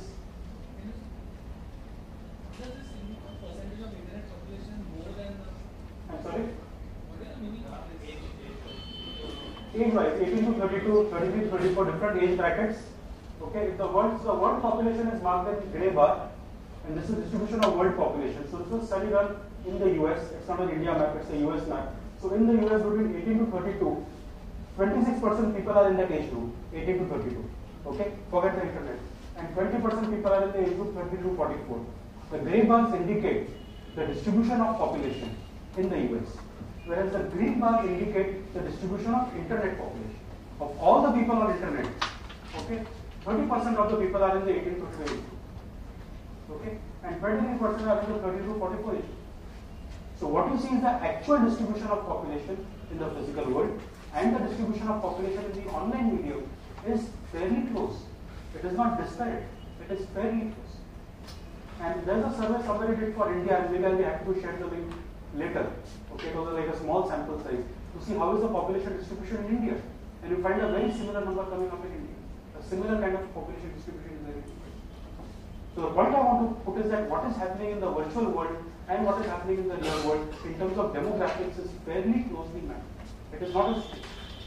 Does this percentage of internet population more than? I'm sorry? What is the meaning of this? Age-wise, eighteen to thirty-two, thirty-three to thirty-four, different age brackets. Okay, if the world, so the world population is marked in grey bar, And this is distribution of world population. So this was study done in the U S. It's not an India map, it's a U S map. So in the U S between eighteen to thirty-two, twenty-six percent people are in that age group, eighteen to thirty-two. Okay, forget the internet. And twenty percent people are in the age group thirty to forty-four. The grey bars indicate the distribution of population in the U S, whereas the green bars indicate the distribution of internet population. Of all the people on internet, okay, thirty percent of the people are in the eighteen to thirty-two age group. Okay, and twenty-three percent are in the thirty to forty-four age group. So what you see is the actual distribution of population in the physical world and the distribution of population in the online medium is fairly close. It is not disparate. It is fairly close. And there is a survey somebody did for India, and maybe I'll be happy to share the link later. Okay, it was like a small sample size to see how is the population distribution in India. And you find a very similar number coming up in India. A similar kind of population distribution is there in India. So the point I want to put is that what is happening in the virtual world and what is happening in the real world in terms of demographics is fairly closely matched. It is not as strict.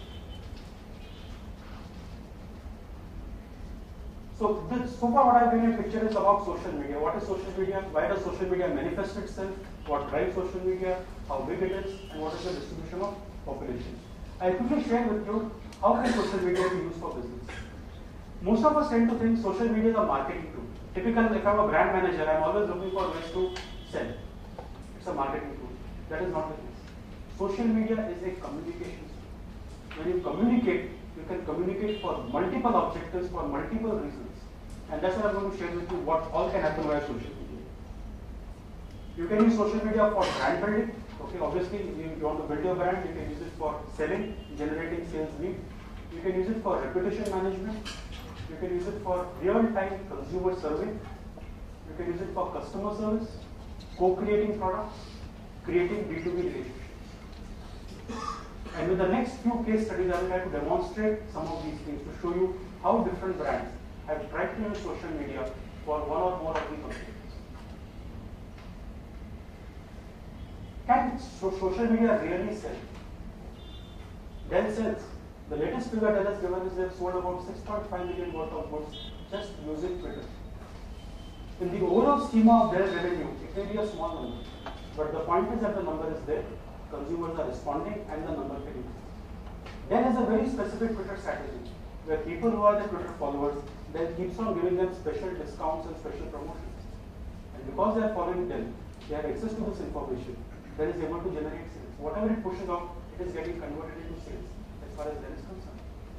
So, this, so far what I have given you a picture is about social media. What is social media? Why does social media manifest itself? What drives social media? How big it is? And what is the distribution of population? I quickly share with you how can social media be used for business. Most of us tend to think social media is a marketing tool. Typically, if I'm a brand manager, I'm always looking for ways to sell. It's a marketing tool. That is not the case. Social media is a communication tool. When you communicate, you can communicate for multiple objectives, for multiple reasons. And that's what I'm going to share with you what all can happen via social media. You can use social media for brand building. Okay, obviously, you, you want to build your brand, you can use it for selling, generating sales lead. You can use it for reputation management. You can use it for real-time consumer survey. You can use it for customer service, co-creating products, creating B two B relationships. And with the next few case studies, I will try to demonstrate some of these things to show you how different brands have tried to use social media for one or more of the objectives. Can so social media really sell? Dell sells. The latest figure Dell has given is they have sold about six point five million worth of goods just using Twitter. In the overall schema of their revenue, it may be a small number, but the point is that the number is there. Consumers are responding and the number can increase. Dell has a very specific Twitter strategy where people who are the Twitter followers, Dell keeps on giving them special discounts and special promotions. And because they are following Dell, they have access to this information. Dell is able to generate sales. Whatever it pushes out, it is getting converted into sales as far as Dell is concerned.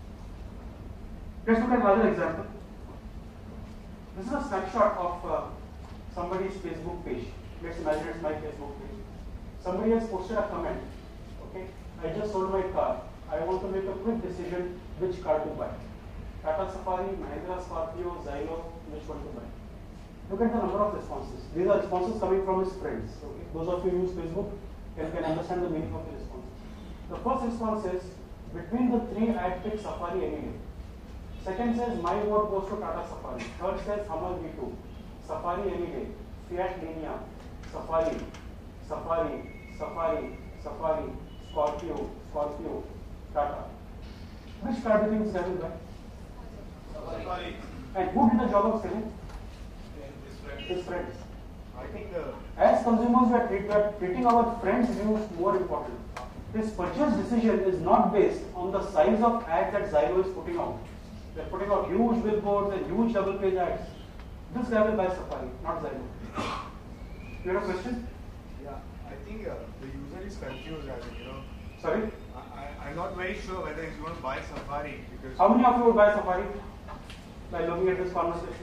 Let's look at another example. This is a snapshot of uh, somebody's Facebook page. Let's imagine it's my Facebook page. Somebody has posted a comment. Okay, I just sold my car. I want to make a quick decision which car to buy. Tata Safari, Mahindra Scorpio, Xylo, which one to buy. Look at the number of responses. These are responses coming from his friends. Okay, those of you who use Facebook can, can understand the meaning of the response. The first response is between the three I'd pick Safari any day. Second says my vote goes to Tata Safari. Third says Hummer V two, Safari any day, Fiat Linea, Safari, Safari, Safari, Safari, Scorpio, Scorpio, Tata. Which car do you think is going to buy? Safari. And who did the job of selling? His friends. His friends. I think the As consumers, we are, treat, we are treating our friends' views more important. His purchase decision is not based on the size of ad that Xylo is putting out. They are putting out huge billboards and huge double page ads. This guy will buy Safari, not Xylo. You have a question? Yeah, I think uh, the user is confused as in, you know. Sorry? I, I, I'm not very sure whether he's going to buy Safari because. How many of you would buy Safari by looking at this conversation?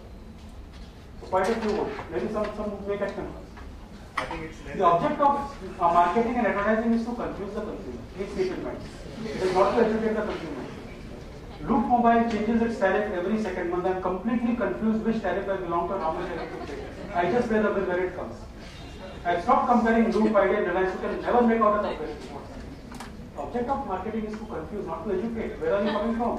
So quite a few would. Maybe some, some may get confused. I think it's less The object of uh, marketing and advertising is to confuse the consumer. Please keep in mind. It is not to educate the consumer. Loop Mobile changes its tariff every second month. I am completely confused which tariff I belong to and how much I need to pay. I just pay the bill where it comes. I stop comparing Loop, Idea and Reliance. You can never make out a comparison. The object of marketing is to confuse, not to educate. Where are you coming from?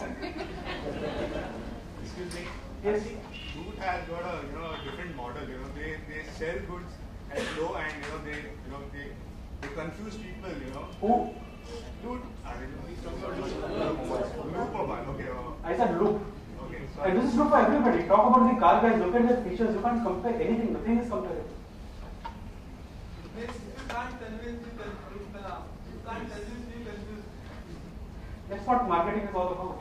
Excuse me. Yes. Loot has got a you know a different model. You know they they sell goods at low and you know they you know they they confuse people. You know. Who? Loot. I mean, he's talking about Loop. Loop Mobile. Okay. Uh, I said Loop. Okay. So and this is true for everybody. Talk about the car guys, look at their features, you can't compare anything, nothing is comparable. You can't convince the consumer. You can't convince the consumer. That's what marketing is all about.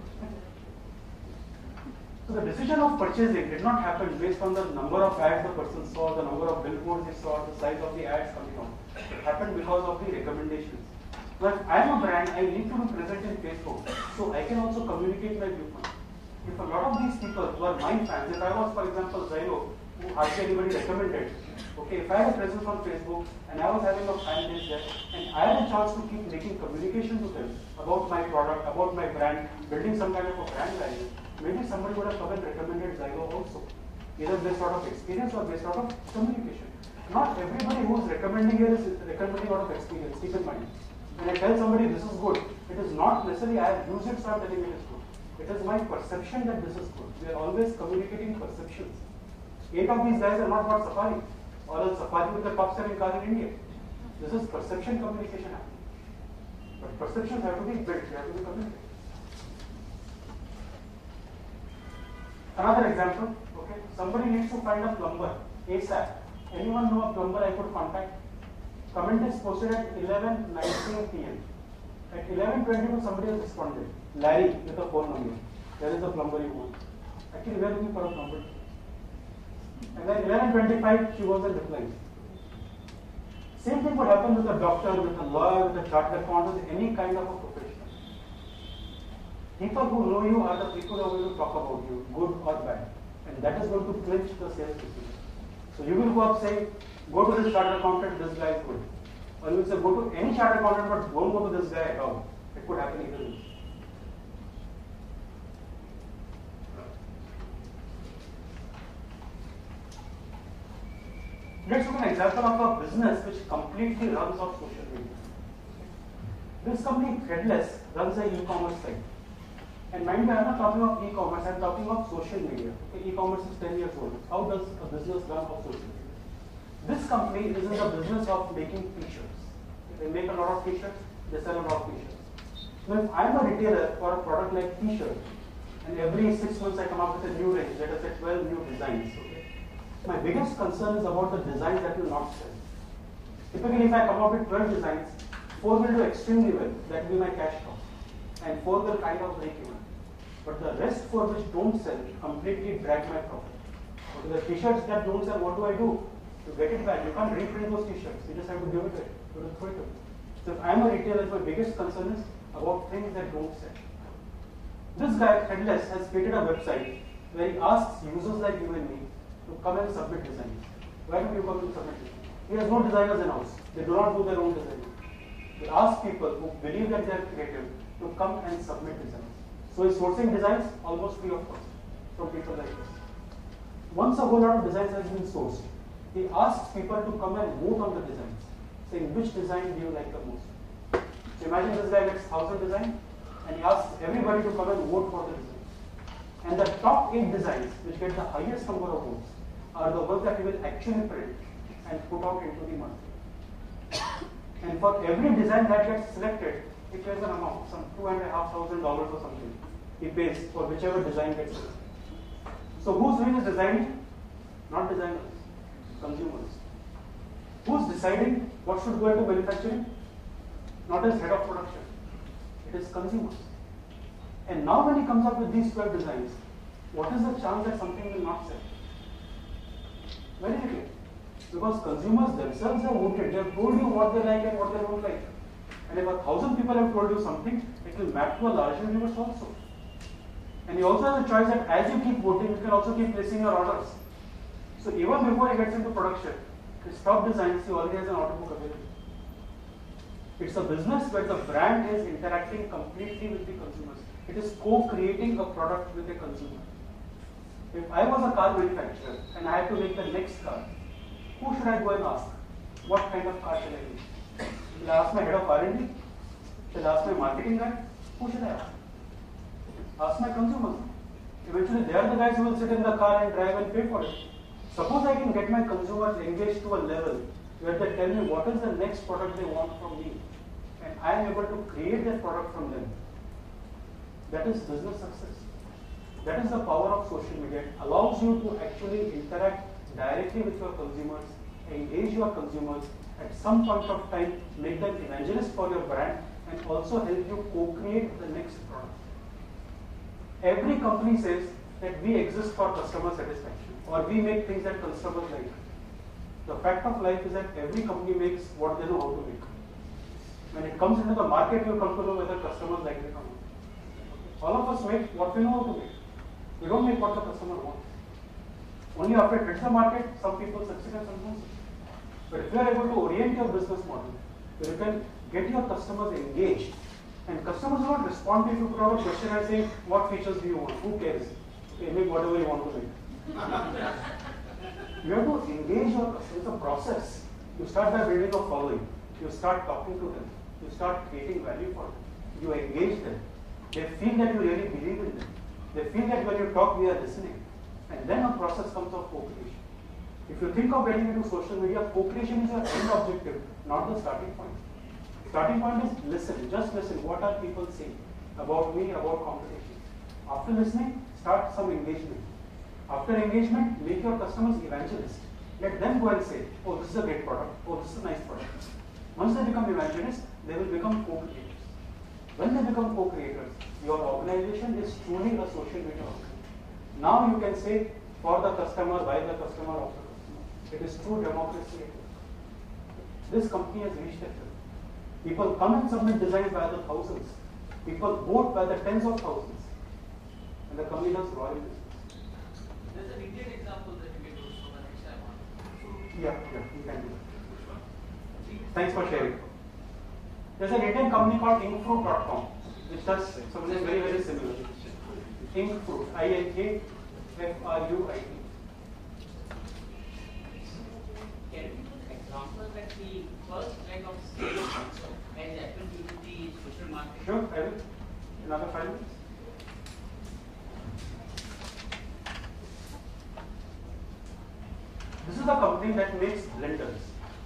So the decision of purchasing did not happen based on the number of ads the person saw, the number of billboards he saw, the size of the ads coming out. It happened because of the recommendations. But I am a brand, I need to be present in Facebook, so I can also communicate my viewpoint. If a lot of these people who are my fans, if I was, for example, Zayo, who hardly anybody recommended, okay, if I had a presence on Facebook and I was having a fan base there, and I had a chance to keep making communication with them about my product, about my brand, building some kind of a brand value, maybe somebody would have come and recommended Zygo also, either based out of experience or based out of communication. Not everybody who is recommending here is recommending out of experience, keep in mind. When I tell somebody this is good, it is not necessarily I have used it so I am telling you it is good. It is my perception that this is good. We are always communicating perceptions. Eight of these guys are not bought Safari, or else Safari with the top selling car in India. This is perception communication happening. But perceptions have to be built, they have to be communicated. Another example, okay, somebody needs to find a plumber ASAP. Anyone know a plumber I could contact? Comment is posted at eleven nineteen p m At eleven twenty-two, somebody has responded. Larry with a phone number. There is a plumber you want. Actually, we are looking for a plumber. And then eleven twenty-five, she wasn't replying. Same thing would happen with a doctor, with a lawyer, with a chartered accountant, with any kind of a professional. People who know you are the people who are going to talk about you, good or bad. And that is going to clinch the sales decision. So you will go up saying, go to this chartered accountant, this guy is good. Or you will say, go to any chartered accountant, but don't go to this guy at all. It could happen either way. Let's look at an example of a business which completely runs off social media. This company, Threadless, runs an e-commerce site. And mind you, I am not talking of e-commerce, I am talking of social media. Okay, e-commerce is ten years old. How does a business run off social media? This company is in the business of making t-shirts. They make a lot of t-shirts, they sell a lot of t-shirts. Now, if I am a retailer for a product like t-shirt, and every six months I come up with a new range, let us say twelve new designs. Okay? My biggest concern is about the designs that will not sell. Typically, if I come up with twelve designs, four will do extremely well, that will be my cash cow, and four will kind of break even. But the rest four which don't sell completely drag my profit. Okay, the t-shirts that don't sell, what do I do? To get it back, you can't reprint those t-shirts, you just have to give it away, you have to throw it away. So if I am a retailer, my biggest concern is about things that don't sell. This guy, Threadless, has created a website where he asks users like you and me to come and submit designs. Why do you come and submit designs? He has no designers in-house. They do not do their own design. He asks people who believe that they are creative to come and submit designs. So he's sourcing designs almost free of cost from people like this. Once a whole lot of designs has been sourced, he asks people to come and vote on the designs, saying which design do you like the most. So imagine this guy gets one thousand designs and he asks everybody to come and vote for the design. And the top eight designs which get the highest number of votes are the ones that he will actually print and put out into the market. And for every design that gets selected, he pays an amount, some two and a half thousand dollars or something. He pays for whichever design gets selected. So who's doing this designing? Not designers, consumers. Who's deciding what should go into manufacturing? Not as head of production. It is consumers. And now when he comes up with these twelve designs, what is the chance that something will not sell? Very little. Because consumers themselves have voted. They have told you what they like and what they don't like. And if a thousand people have told you something, it will map to a larger universe also. And you also have a choice that as you keep voting, you can also keep placing your orders. So even before he gets into production, his top designs, he already has an order book available. It's a business where the brand is interacting completely with the consumers. It is co-creating a product with the consumer. If I was a car manufacturer and I had to make the next car, who should I go and ask? What kind of car shall I use? Shall I ask my head of R and D? Shall I ask my marketing guy? Who should I ask? Ask my consumers. Eventually they are the guys who will sit in the car and drive and pay for it. Suppose I can get my consumers engaged to a level where they tell me what is the next product they want from me, and I am able to create that product from them. That is business success. That is the power of social media. It allows you to actually interact directly with your consumers, engage your consumers, at some point of time, make them evangelists for your brand, and also help you co-create the next product. Every company says that we exist for customer satisfaction, or we make things that customers like. The fact of life is that every company makes what they know how to make. When it comes into the market, you come to know whether customers like it or not. All of us make what we know how to make. We don't make what the customer wants. Only after it hits the market, some people succeed and some don't succeed. But if you are able to orient your business model, you can get your customers engaged. And customers will not respond to you if you put out a question and say, what features do you want? Who cares? Okay, make whatever you want to make. You have to engage your customers. It's a process. You start by building a following. You start talking to them. You start creating value for them. You engage them. They feel that you really believe in them. They feel that when you talk, we are listening. And then a process comes of co-creation. If you think of getting into social media, co-creation is your end objective, not the starting point. Starting point is listen, just listen. What are people saying about me, about competition? After listening, start some engagement. After engagement, make your customers evangelists. Let them go and say, oh, this is a great product. Oh, this is a nice product. Once they become evangelists, they will become co-creators. When they become co-creators, your organization is truly a social media organization. Now you can say, for the customer, by the customer, of the customer. It is true democracy. This company has reached that level. People come and submit designs by the thousands. People vote by the tens of thousands. And the company does royal business. There's an Indian example that you can do for the next time on. Yeah, yeah, you can do that. Thanks for sharing. There's an Indian company called inkfruit dot com, which does something very, very similar. Inkfruit, I N K F R U I T. Can you give an example that the first leg of sales has happened due to the social marketing? Sure, I will. Another five minutes. This is a company that makes blenders.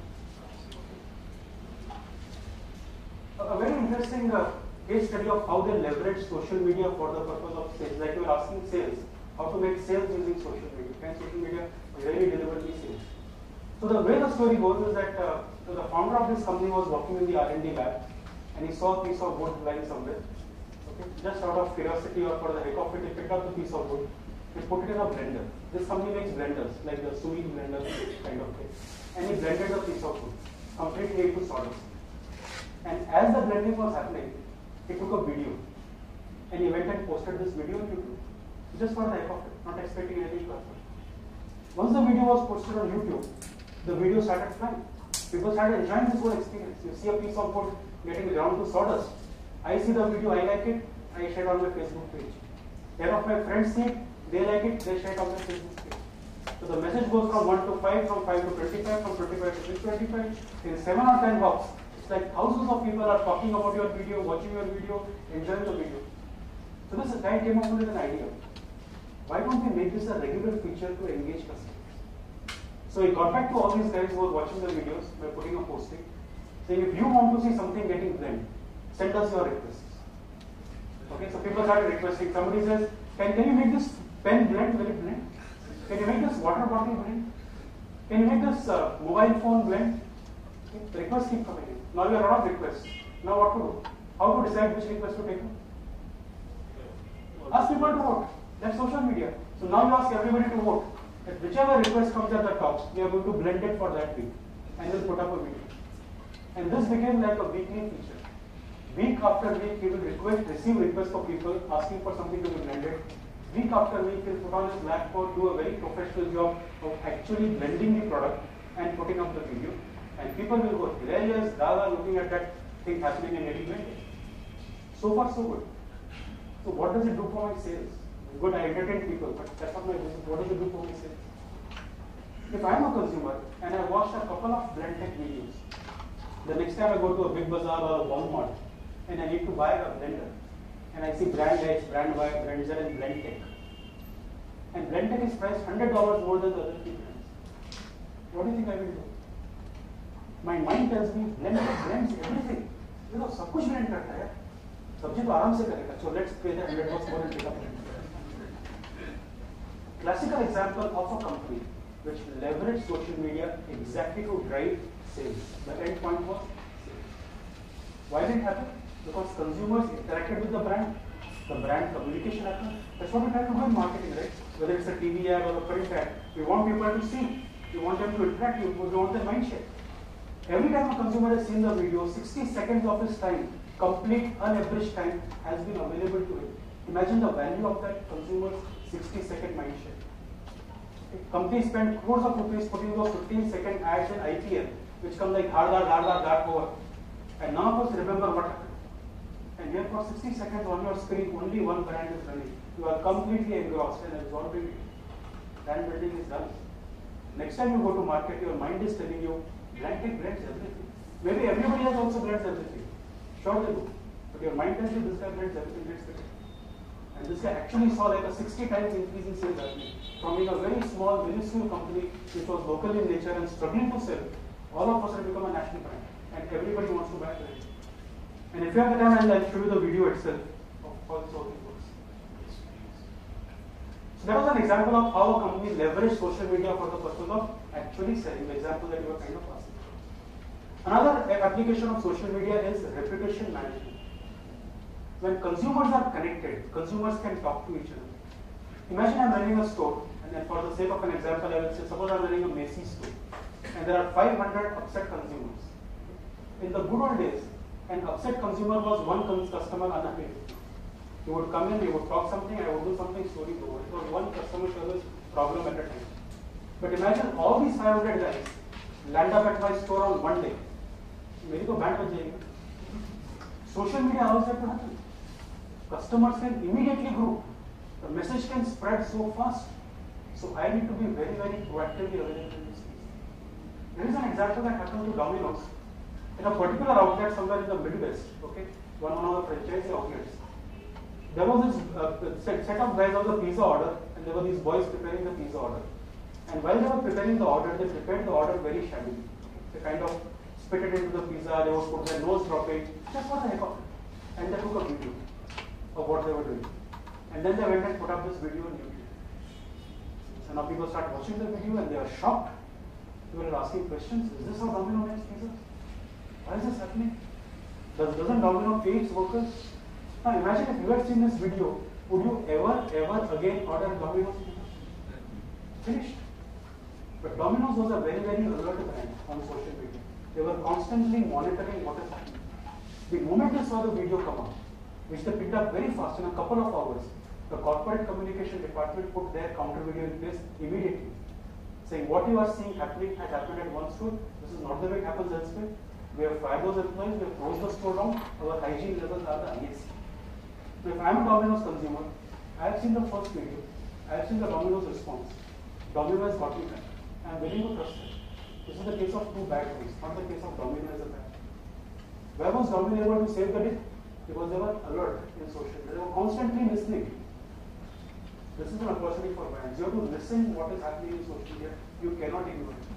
A very interesting uh, case study of how they leverage social media for the purpose of sales. Like you were asking sales, how to make sales using social media. Can social media really deliver me sales? So the way the story goes is that uh, so the founder of this company was working in the R and D lab, and he saw a piece of wood lying somewhere. Okay, just out of curiosity or for the heck of it, he picked up the piece of wood. He put it in a blender. This company makes blenders, like the sous vide blender kind of thing. And he blended a piece of wood, completely into sawdust. And as the blending was happening, he took a video. And he went and posted this video on YouTube. Just for the heck of it, not expecting anything to happen. Once the video was posted on YouTube, the video started flying. People started enjoying this whole experience. You see a piece of wood getting ground to sawdust. I see the video, I like it, I share it on my Facebook page. Ten of my friends see it, they like it, they share it on their Facebook page. So the message goes from one to five, from five to twenty-five, from twenty-five to twenty-five. In seven or ten hours, it's like thousands of people are talking about your video, watching your video, enjoying the video. So this guy came up with an idea. Why don't we make this a regular feature to engage customers? So he got back to all these guys who were watching the videos by putting a posting, saying if you want to see something getting blend, send us your requests. Okay, so people started requesting. Somebody says, can, can you make this pen blend, will it blend? Can you make this water bottle blend? Can you make this uh, mobile phone blend? Okay, the requests keep coming in. Now we have a lot of requests. Now what to do? How to decide which request to take? Ask people to vote. That's social media. So now you ask everybody to vote. That whichever request comes at the top, we are going to blend it for that week. And we'll put up a video. And this became like a weekly feature. Week after week, he will request, receive requests for people asking for something to be blended. Week after week, he'll put on his blackboard, do a very professional job of actually blending the product and putting up the video. And people will go hilarious, gaga, looking at that thing happening and getting blended. So far, so good. So what does it do for my sales? Good, I entertain people, but that's not my business. What does it do for my sales? If I am a consumer and I watched a couple of blend tech videos, the next time I go to a big bazaar or a Walmart and I need to buy a blender, and I see brand X, brand Y, brand Z, and blend tech, and blend tech is priced one hundred dollars more than the other three brands, what do you think I will do? My mind tells me blend tech blends everything. You know, सब कुछ blend करता है, सब्जी तो आराम से करेगा. So let's pay the one hundred bucks more and pick up. Classical example of a company which leveraged social media exactly to drive sales. The end point was sales. Why did it happen? Because consumers interacted with the brand, the brand communication happened. That's what we try to do in marketing, right? Whether it's a T V ad or a print ad, we want people to see, we want them to interact, we want their mind share. Every time a consumer has seen the video, sixty seconds of his time, complete unabridged time, has been available to him. Imagine the value of that consumer's sixty second mind share. Okay. Companies spend crores of rupees putting those fifteen second ads in I P L, which come like hard, hard, hard, hard, hard over. And none of us remember what happened. And here for sixty seconds on your screen, only one brand is running. You are completely engrossed and absorbing it. Brand building is done. Next time you go to market, your mind is telling you, blanket blends everything. Maybe everybody else also blends everything. Sure they do. But your mind tells you this guy blends everything, let's get it. And this guy actually saw like a sixty times increase in sales happening. From being a very small, minuscule company which was local in nature and struggling to sell, all of us have become a national brand. And everybody wants to buy it. And if you have the time, I'll show you the video itself of how this whole thing works. So that was an example of how a company leveraged social media for the purpose of actually selling, the example that you were kind of asking. Another application of social media is reputation management. When consumers are connected, consumers can talk to each other. Imagine I'm running a store, and then for the sake of an example, I will say, suppose I'm running a Macy's store, and there are five hundred upset consumers. In the good old days, an upset consumer was one customer unhappy. He would come in, he would talk something, I would do something, story over. It was one customer service problem at a time. But imagine all these five hundred guys land up at my store on one day. मेरी तो band बज जाएगी. Social media allows that to happen. Customers can immediately group. The message can spread so fast. So I need to be very, very proactively available in this case. There is an example that happened to Domino's. In a particular outlet somewhere in the Midwest, okay, one, one of the franchise outlets, there was this uh, set, set of guys on the pizza order, and there were these boys preparing the pizza order. And while they were preparing the order, they prepared the order very shabbily. They kind of spit it into the pizza, they would put their nose dropping, just for the heck of it. And they took a video of what they were doing. And then they went and put up this video on YouTube. So now people start watching the video and they are shocked. People are asking questions, is this how Domino makes pizza? Why is this happening? Does, doesn't Domino pay its workers? Now imagine if you had seen this video, would you ever, ever again order Domino's pizza? Finished. But Domino's was a very, very alert brand on social media. They were constantly monitoring what is happening. The moment they saw the video come out, which they picked up very fast in a couple of hours, the corporate communication department put their counter video in place immediately, saying what you are seeing happening has happened at one store. This is not the way it happens elsewhere. We have fired those employees, we have closed the store down, our hygiene levels are the highest. So if I am a Domino's consumer, I have seen the first video, I have seen the Domino's response. Domino has got me back. I am willing to trust it. This is the case of two bad things, not the case of Domino as a bad. Where was Domino able to save the day? Because they were alert in social. They were constantly listening. This is an opportunity for brands. You have to listen what is happening in social media. You cannot ignore it.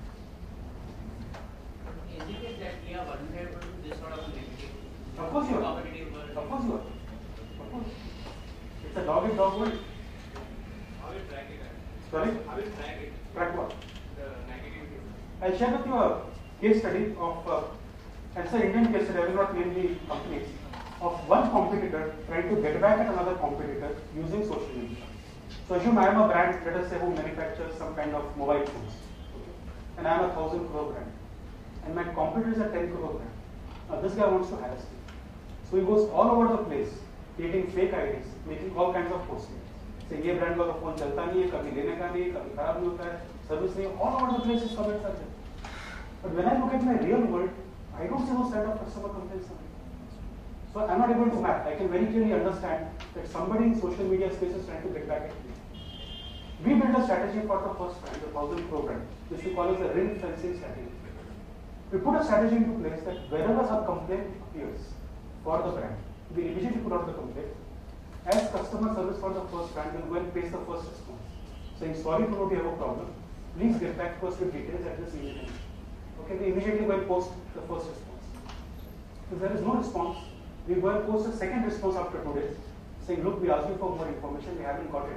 Indicate that we are vulnerable to this sort of negativity. Of course you are. Of course you are. Of course. It's a dog eat dog world. How will you track it? Sorry? How will you track it? Track what? The negativity. I'll share with you a case study of, uh, it's an Indian case study, I will not name the companies, of one competitor trying to get back at another competitor using social media. So assume I am a brand, let us say, who manufactures some kind of mobile phones. Okay? And I am a thousand crore brand. And my competitor is a ten crore brand. Now this guy wants to harass me. So he goes all over the place, creating fake I Ds, making all kinds of postings. Saying ये brand का तो phone चलता नहीं है, कभी लेने का नहीं है, कभी खराब नहीं होता है, service नहीं, all over the place his comments are there. But when I look at my real world, I don't see those kind of customer complaints. So I'm not able to map. I can very clearly understand that somebody in social media space is trying to get back at me. We built a strategy for the first brand, the thousand pro brand, which we call as a ring fencing strategy. We put a strategy into place that wherever a complaint appears for the brand, we immediately put out the complaint. As customer service for the first brand, we'll go and paste the first response, saying sorry to know we have a problem. Please get back to us with details at this email. Okay, we immediately go and post the first response. If there is no response, we go and post a second response after two days, saying look, we asked you for more information, we haven't got it.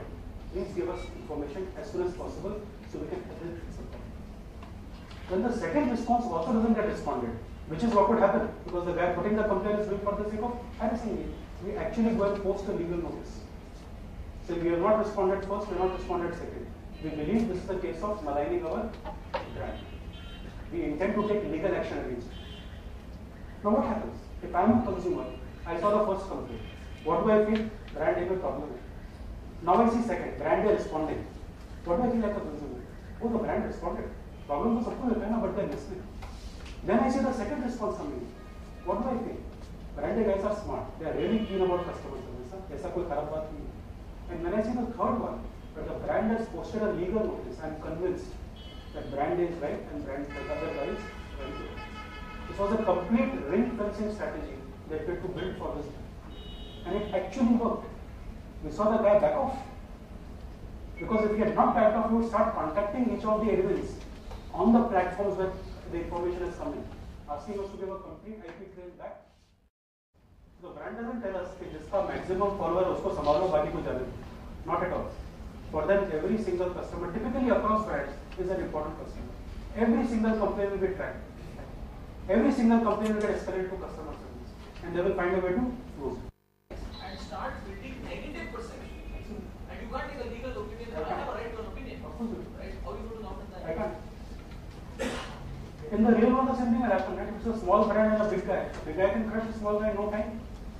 please give us information as soon as possible so we can help it support. Then the second response also doesn't get responded, which is what would happen because the guy putting the complaint is doing for the sake of harassing me. We actually go and post a legal notice. So we have not responded first, we have not responded second. We believe this is a case of maligning our brand. We intend to take legal action against it. Now what happens? If I am a consumer, I saw the first complaint. What do I feel? Brand A with problem. Now I see second, brand A responding. What do I feel like a consumer? Oh, the brand responded. Problem was supposed to but they're listening. Then I see the second response coming. What do I feel? Brand A guys are smart. They are really keen about customer service. Aisa koi kharab baat nahi. And when I see the third one, that the brand has posted a legal notice, I am convinced that brand A is right and brand the other guy is right. This was a complete ring fencing strategy that we had to build for this. And it actually worked. We saw the guy back off. Because if he had not backed off, he would start contacting each of the elements on the platforms where the information is coming, asking us to give a complete I P trail back. The brand doesn't tell us that jiska maximum follower usko sambhalo baki ko jane. Not at all. For them, every single customer, typically across brands, is an important customer. Every single complaint will be tracked. Every single complaint will get escalated to customer service, and they will find a way to close it. And start building negative perception. And you can't take a legal opinion. I have a right to an opinion. Right? How are you going to counter that? I can't. In the real world, the same thing will happen. Right? If it's a small brand and a big guy, the big guy can crush the small guy in no time.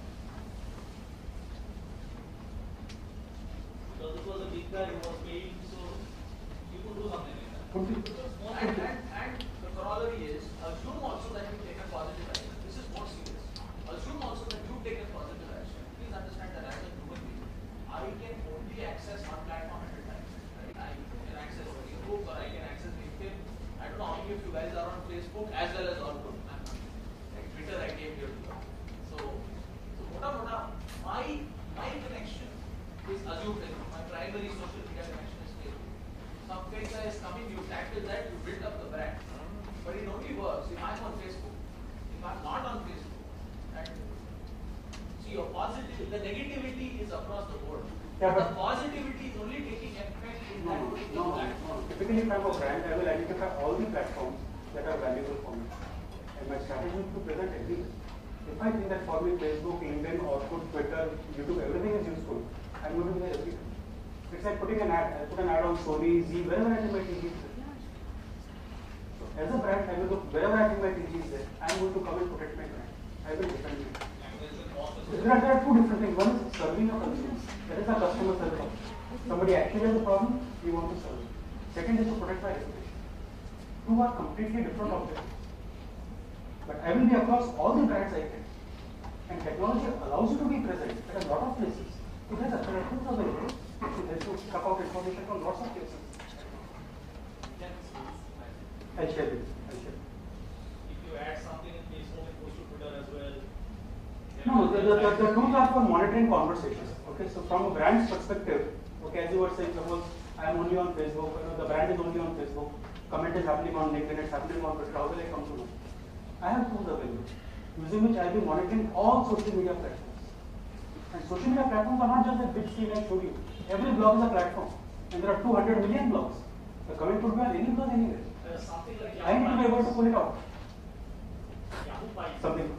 Because it was a big guy who was paying, so you could do something like that. Could be. And, and, and the corollary is, assume also that you take a positive action. This is more serious. Assume also that you take a positive action. Please understand that as a human being, I can only access one platform at a time. Right? I can access Facebook or I can access LinkedIn. I don't know how many of you guys are on Facebook as well as on like Twitter. I came here to learn. So, so mota mota, my my connection is assumed. My primary social media connection is Facebook. Some fake guy is coming, you tackle that, you build up the brand. But it only works if I'm on Facebook. If I'm not on Facebook, and see your positive, the negativity is across the board. Yeah, but the positivity is only taking effect in that no, particular no, platform. no. Typically, if I'm a brand, I will identify all the platforms that are valuable for me. And my strategy is to present everything. If I think that for me, Facebook, LinkedIn, Orkut, Twitter, YouTube, everything is useful, I'm going to do everything. It's like putting an ad. I put an ad on Sony, Z, wherever I think my T V is there. So as a brand, I will look wherever I think my T V is there, I'm going to come and protect my brand. I will defend it. There are, there are two different things. One is serving a consumer. That is a customer service. Somebody actually has a problem, we want to solve it. Second is to protect my reputation. Two are completely different objectives. But I will be across all the brands I can. And technology allows you to be present at a lot of places. It has alternatives available. It has to suck out information from lots of places. I'll share it. I'll share it. If you add something in Facebook and post to Twitter as well. No, the, the, the, the tools are for monitoring conversations. Okay, so from a brand's perspective, okay, as you were saying, suppose I am only on Facebook, you know, the brand is only on Facebook, comment is happening on LinkedIn, it's happening on Twitter, how will I come to know? I have tools available, using which I will be monitoring all social media platforms. And social media platforms are not just that big screen I showed you. Every blog is a platform, and there are two hundred million blogs. The comment could be on any blog anywhere. Uh, something like I need to be able to pull it out. Yahoo Pipes. Something.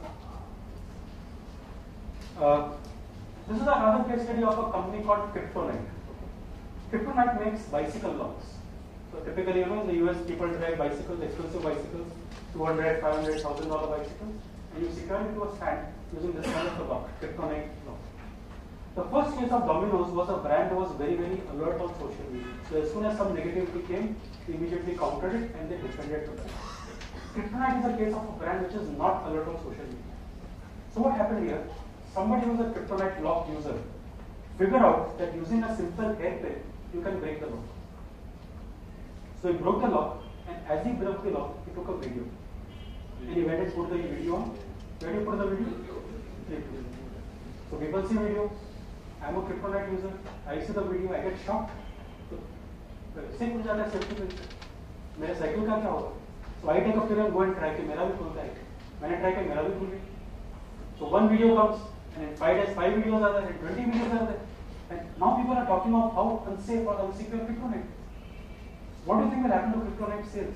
Uh, this is another case study of a company called Kryptonite. Kryptonite makes bicycle locks. So typically, you know, in the U S, people drive bicycles, expensive bicycles, two hundred, five hundred, one thousand dollar bicycles, and you secure it to a stand using this kind of a lock, Kryptonite lock. The first case of Domino's was a brand that was very, very alert on social media. So as soon as some negativity came, they immediately countered it and they defended the brand. Kryptonite is a case of a brand which is not alert on social media. So what happened here? Somebody who is a Kryptonite lock user figured out that using a simple hairpin, you can break the lock. So he broke the lock, and as he broke the lock, he took a video. And he went and put the video on. Where do you put the video? So people see video. I'm a Kryptonite user. I see the video. I get shocked. So इससे कुछ ज़्यादा safety feature. मेरे cycle का क्या होगा? So I take a fear and go and try कि मेरा भी खुलता है. मैंने try किया मेरा भी खुल गया. So one video comes, and in five days, five videos are there, and twenty videos are there. And now people are talking of how unsafe or unsecure cryptonite. What do you think will happen to cryptonite sales?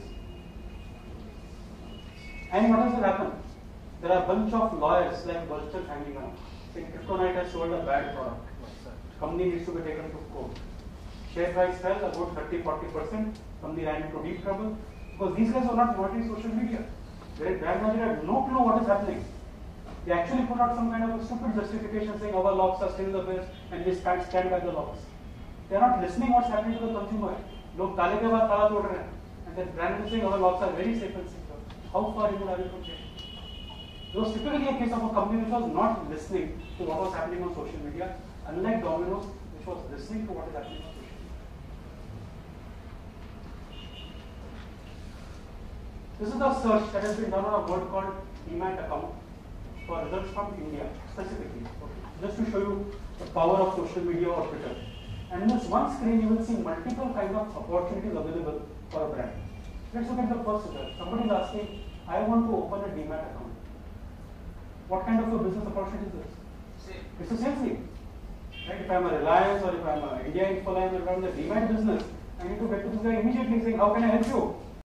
And what else will happen? There are a bunch of lawyers like vultures hanging around saying cryptonite has sold a bad product. Company needs to be taken to court. Share price fell about thirty to forty percent. Company ran into deep trouble because these guys were not monitoring social media. They had no clue what is happening. They actually put out some kind of a stupid justification saying our locks are still the best and we stand, stand by the locks. They are not listening what's happening to the consumer. Log tale ke baad tala tod rahe hain. And then brand is saying our locks are very safe and secure. How far removed are you from change? It was typically a case of a company which was not listening to what was happening on social media, unlike Domino's, which was listening to what is happening on social media. This is the search that has been done on a word called demat account for results from India specifically. Okay. Just to show you the power of social media or Twitter. And in this one screen, you will see multiple kinds of opportunities available for a brand. Let's look at the first result. Somebody is asking, I want to open a demat account. What kind of a business opportunity is this? Same. It's the same thing. Right? If I'm a Reliance or if I'm a India Infoline or if I'm in the demat business, I need to get to this guy immediately saying, how can I help you?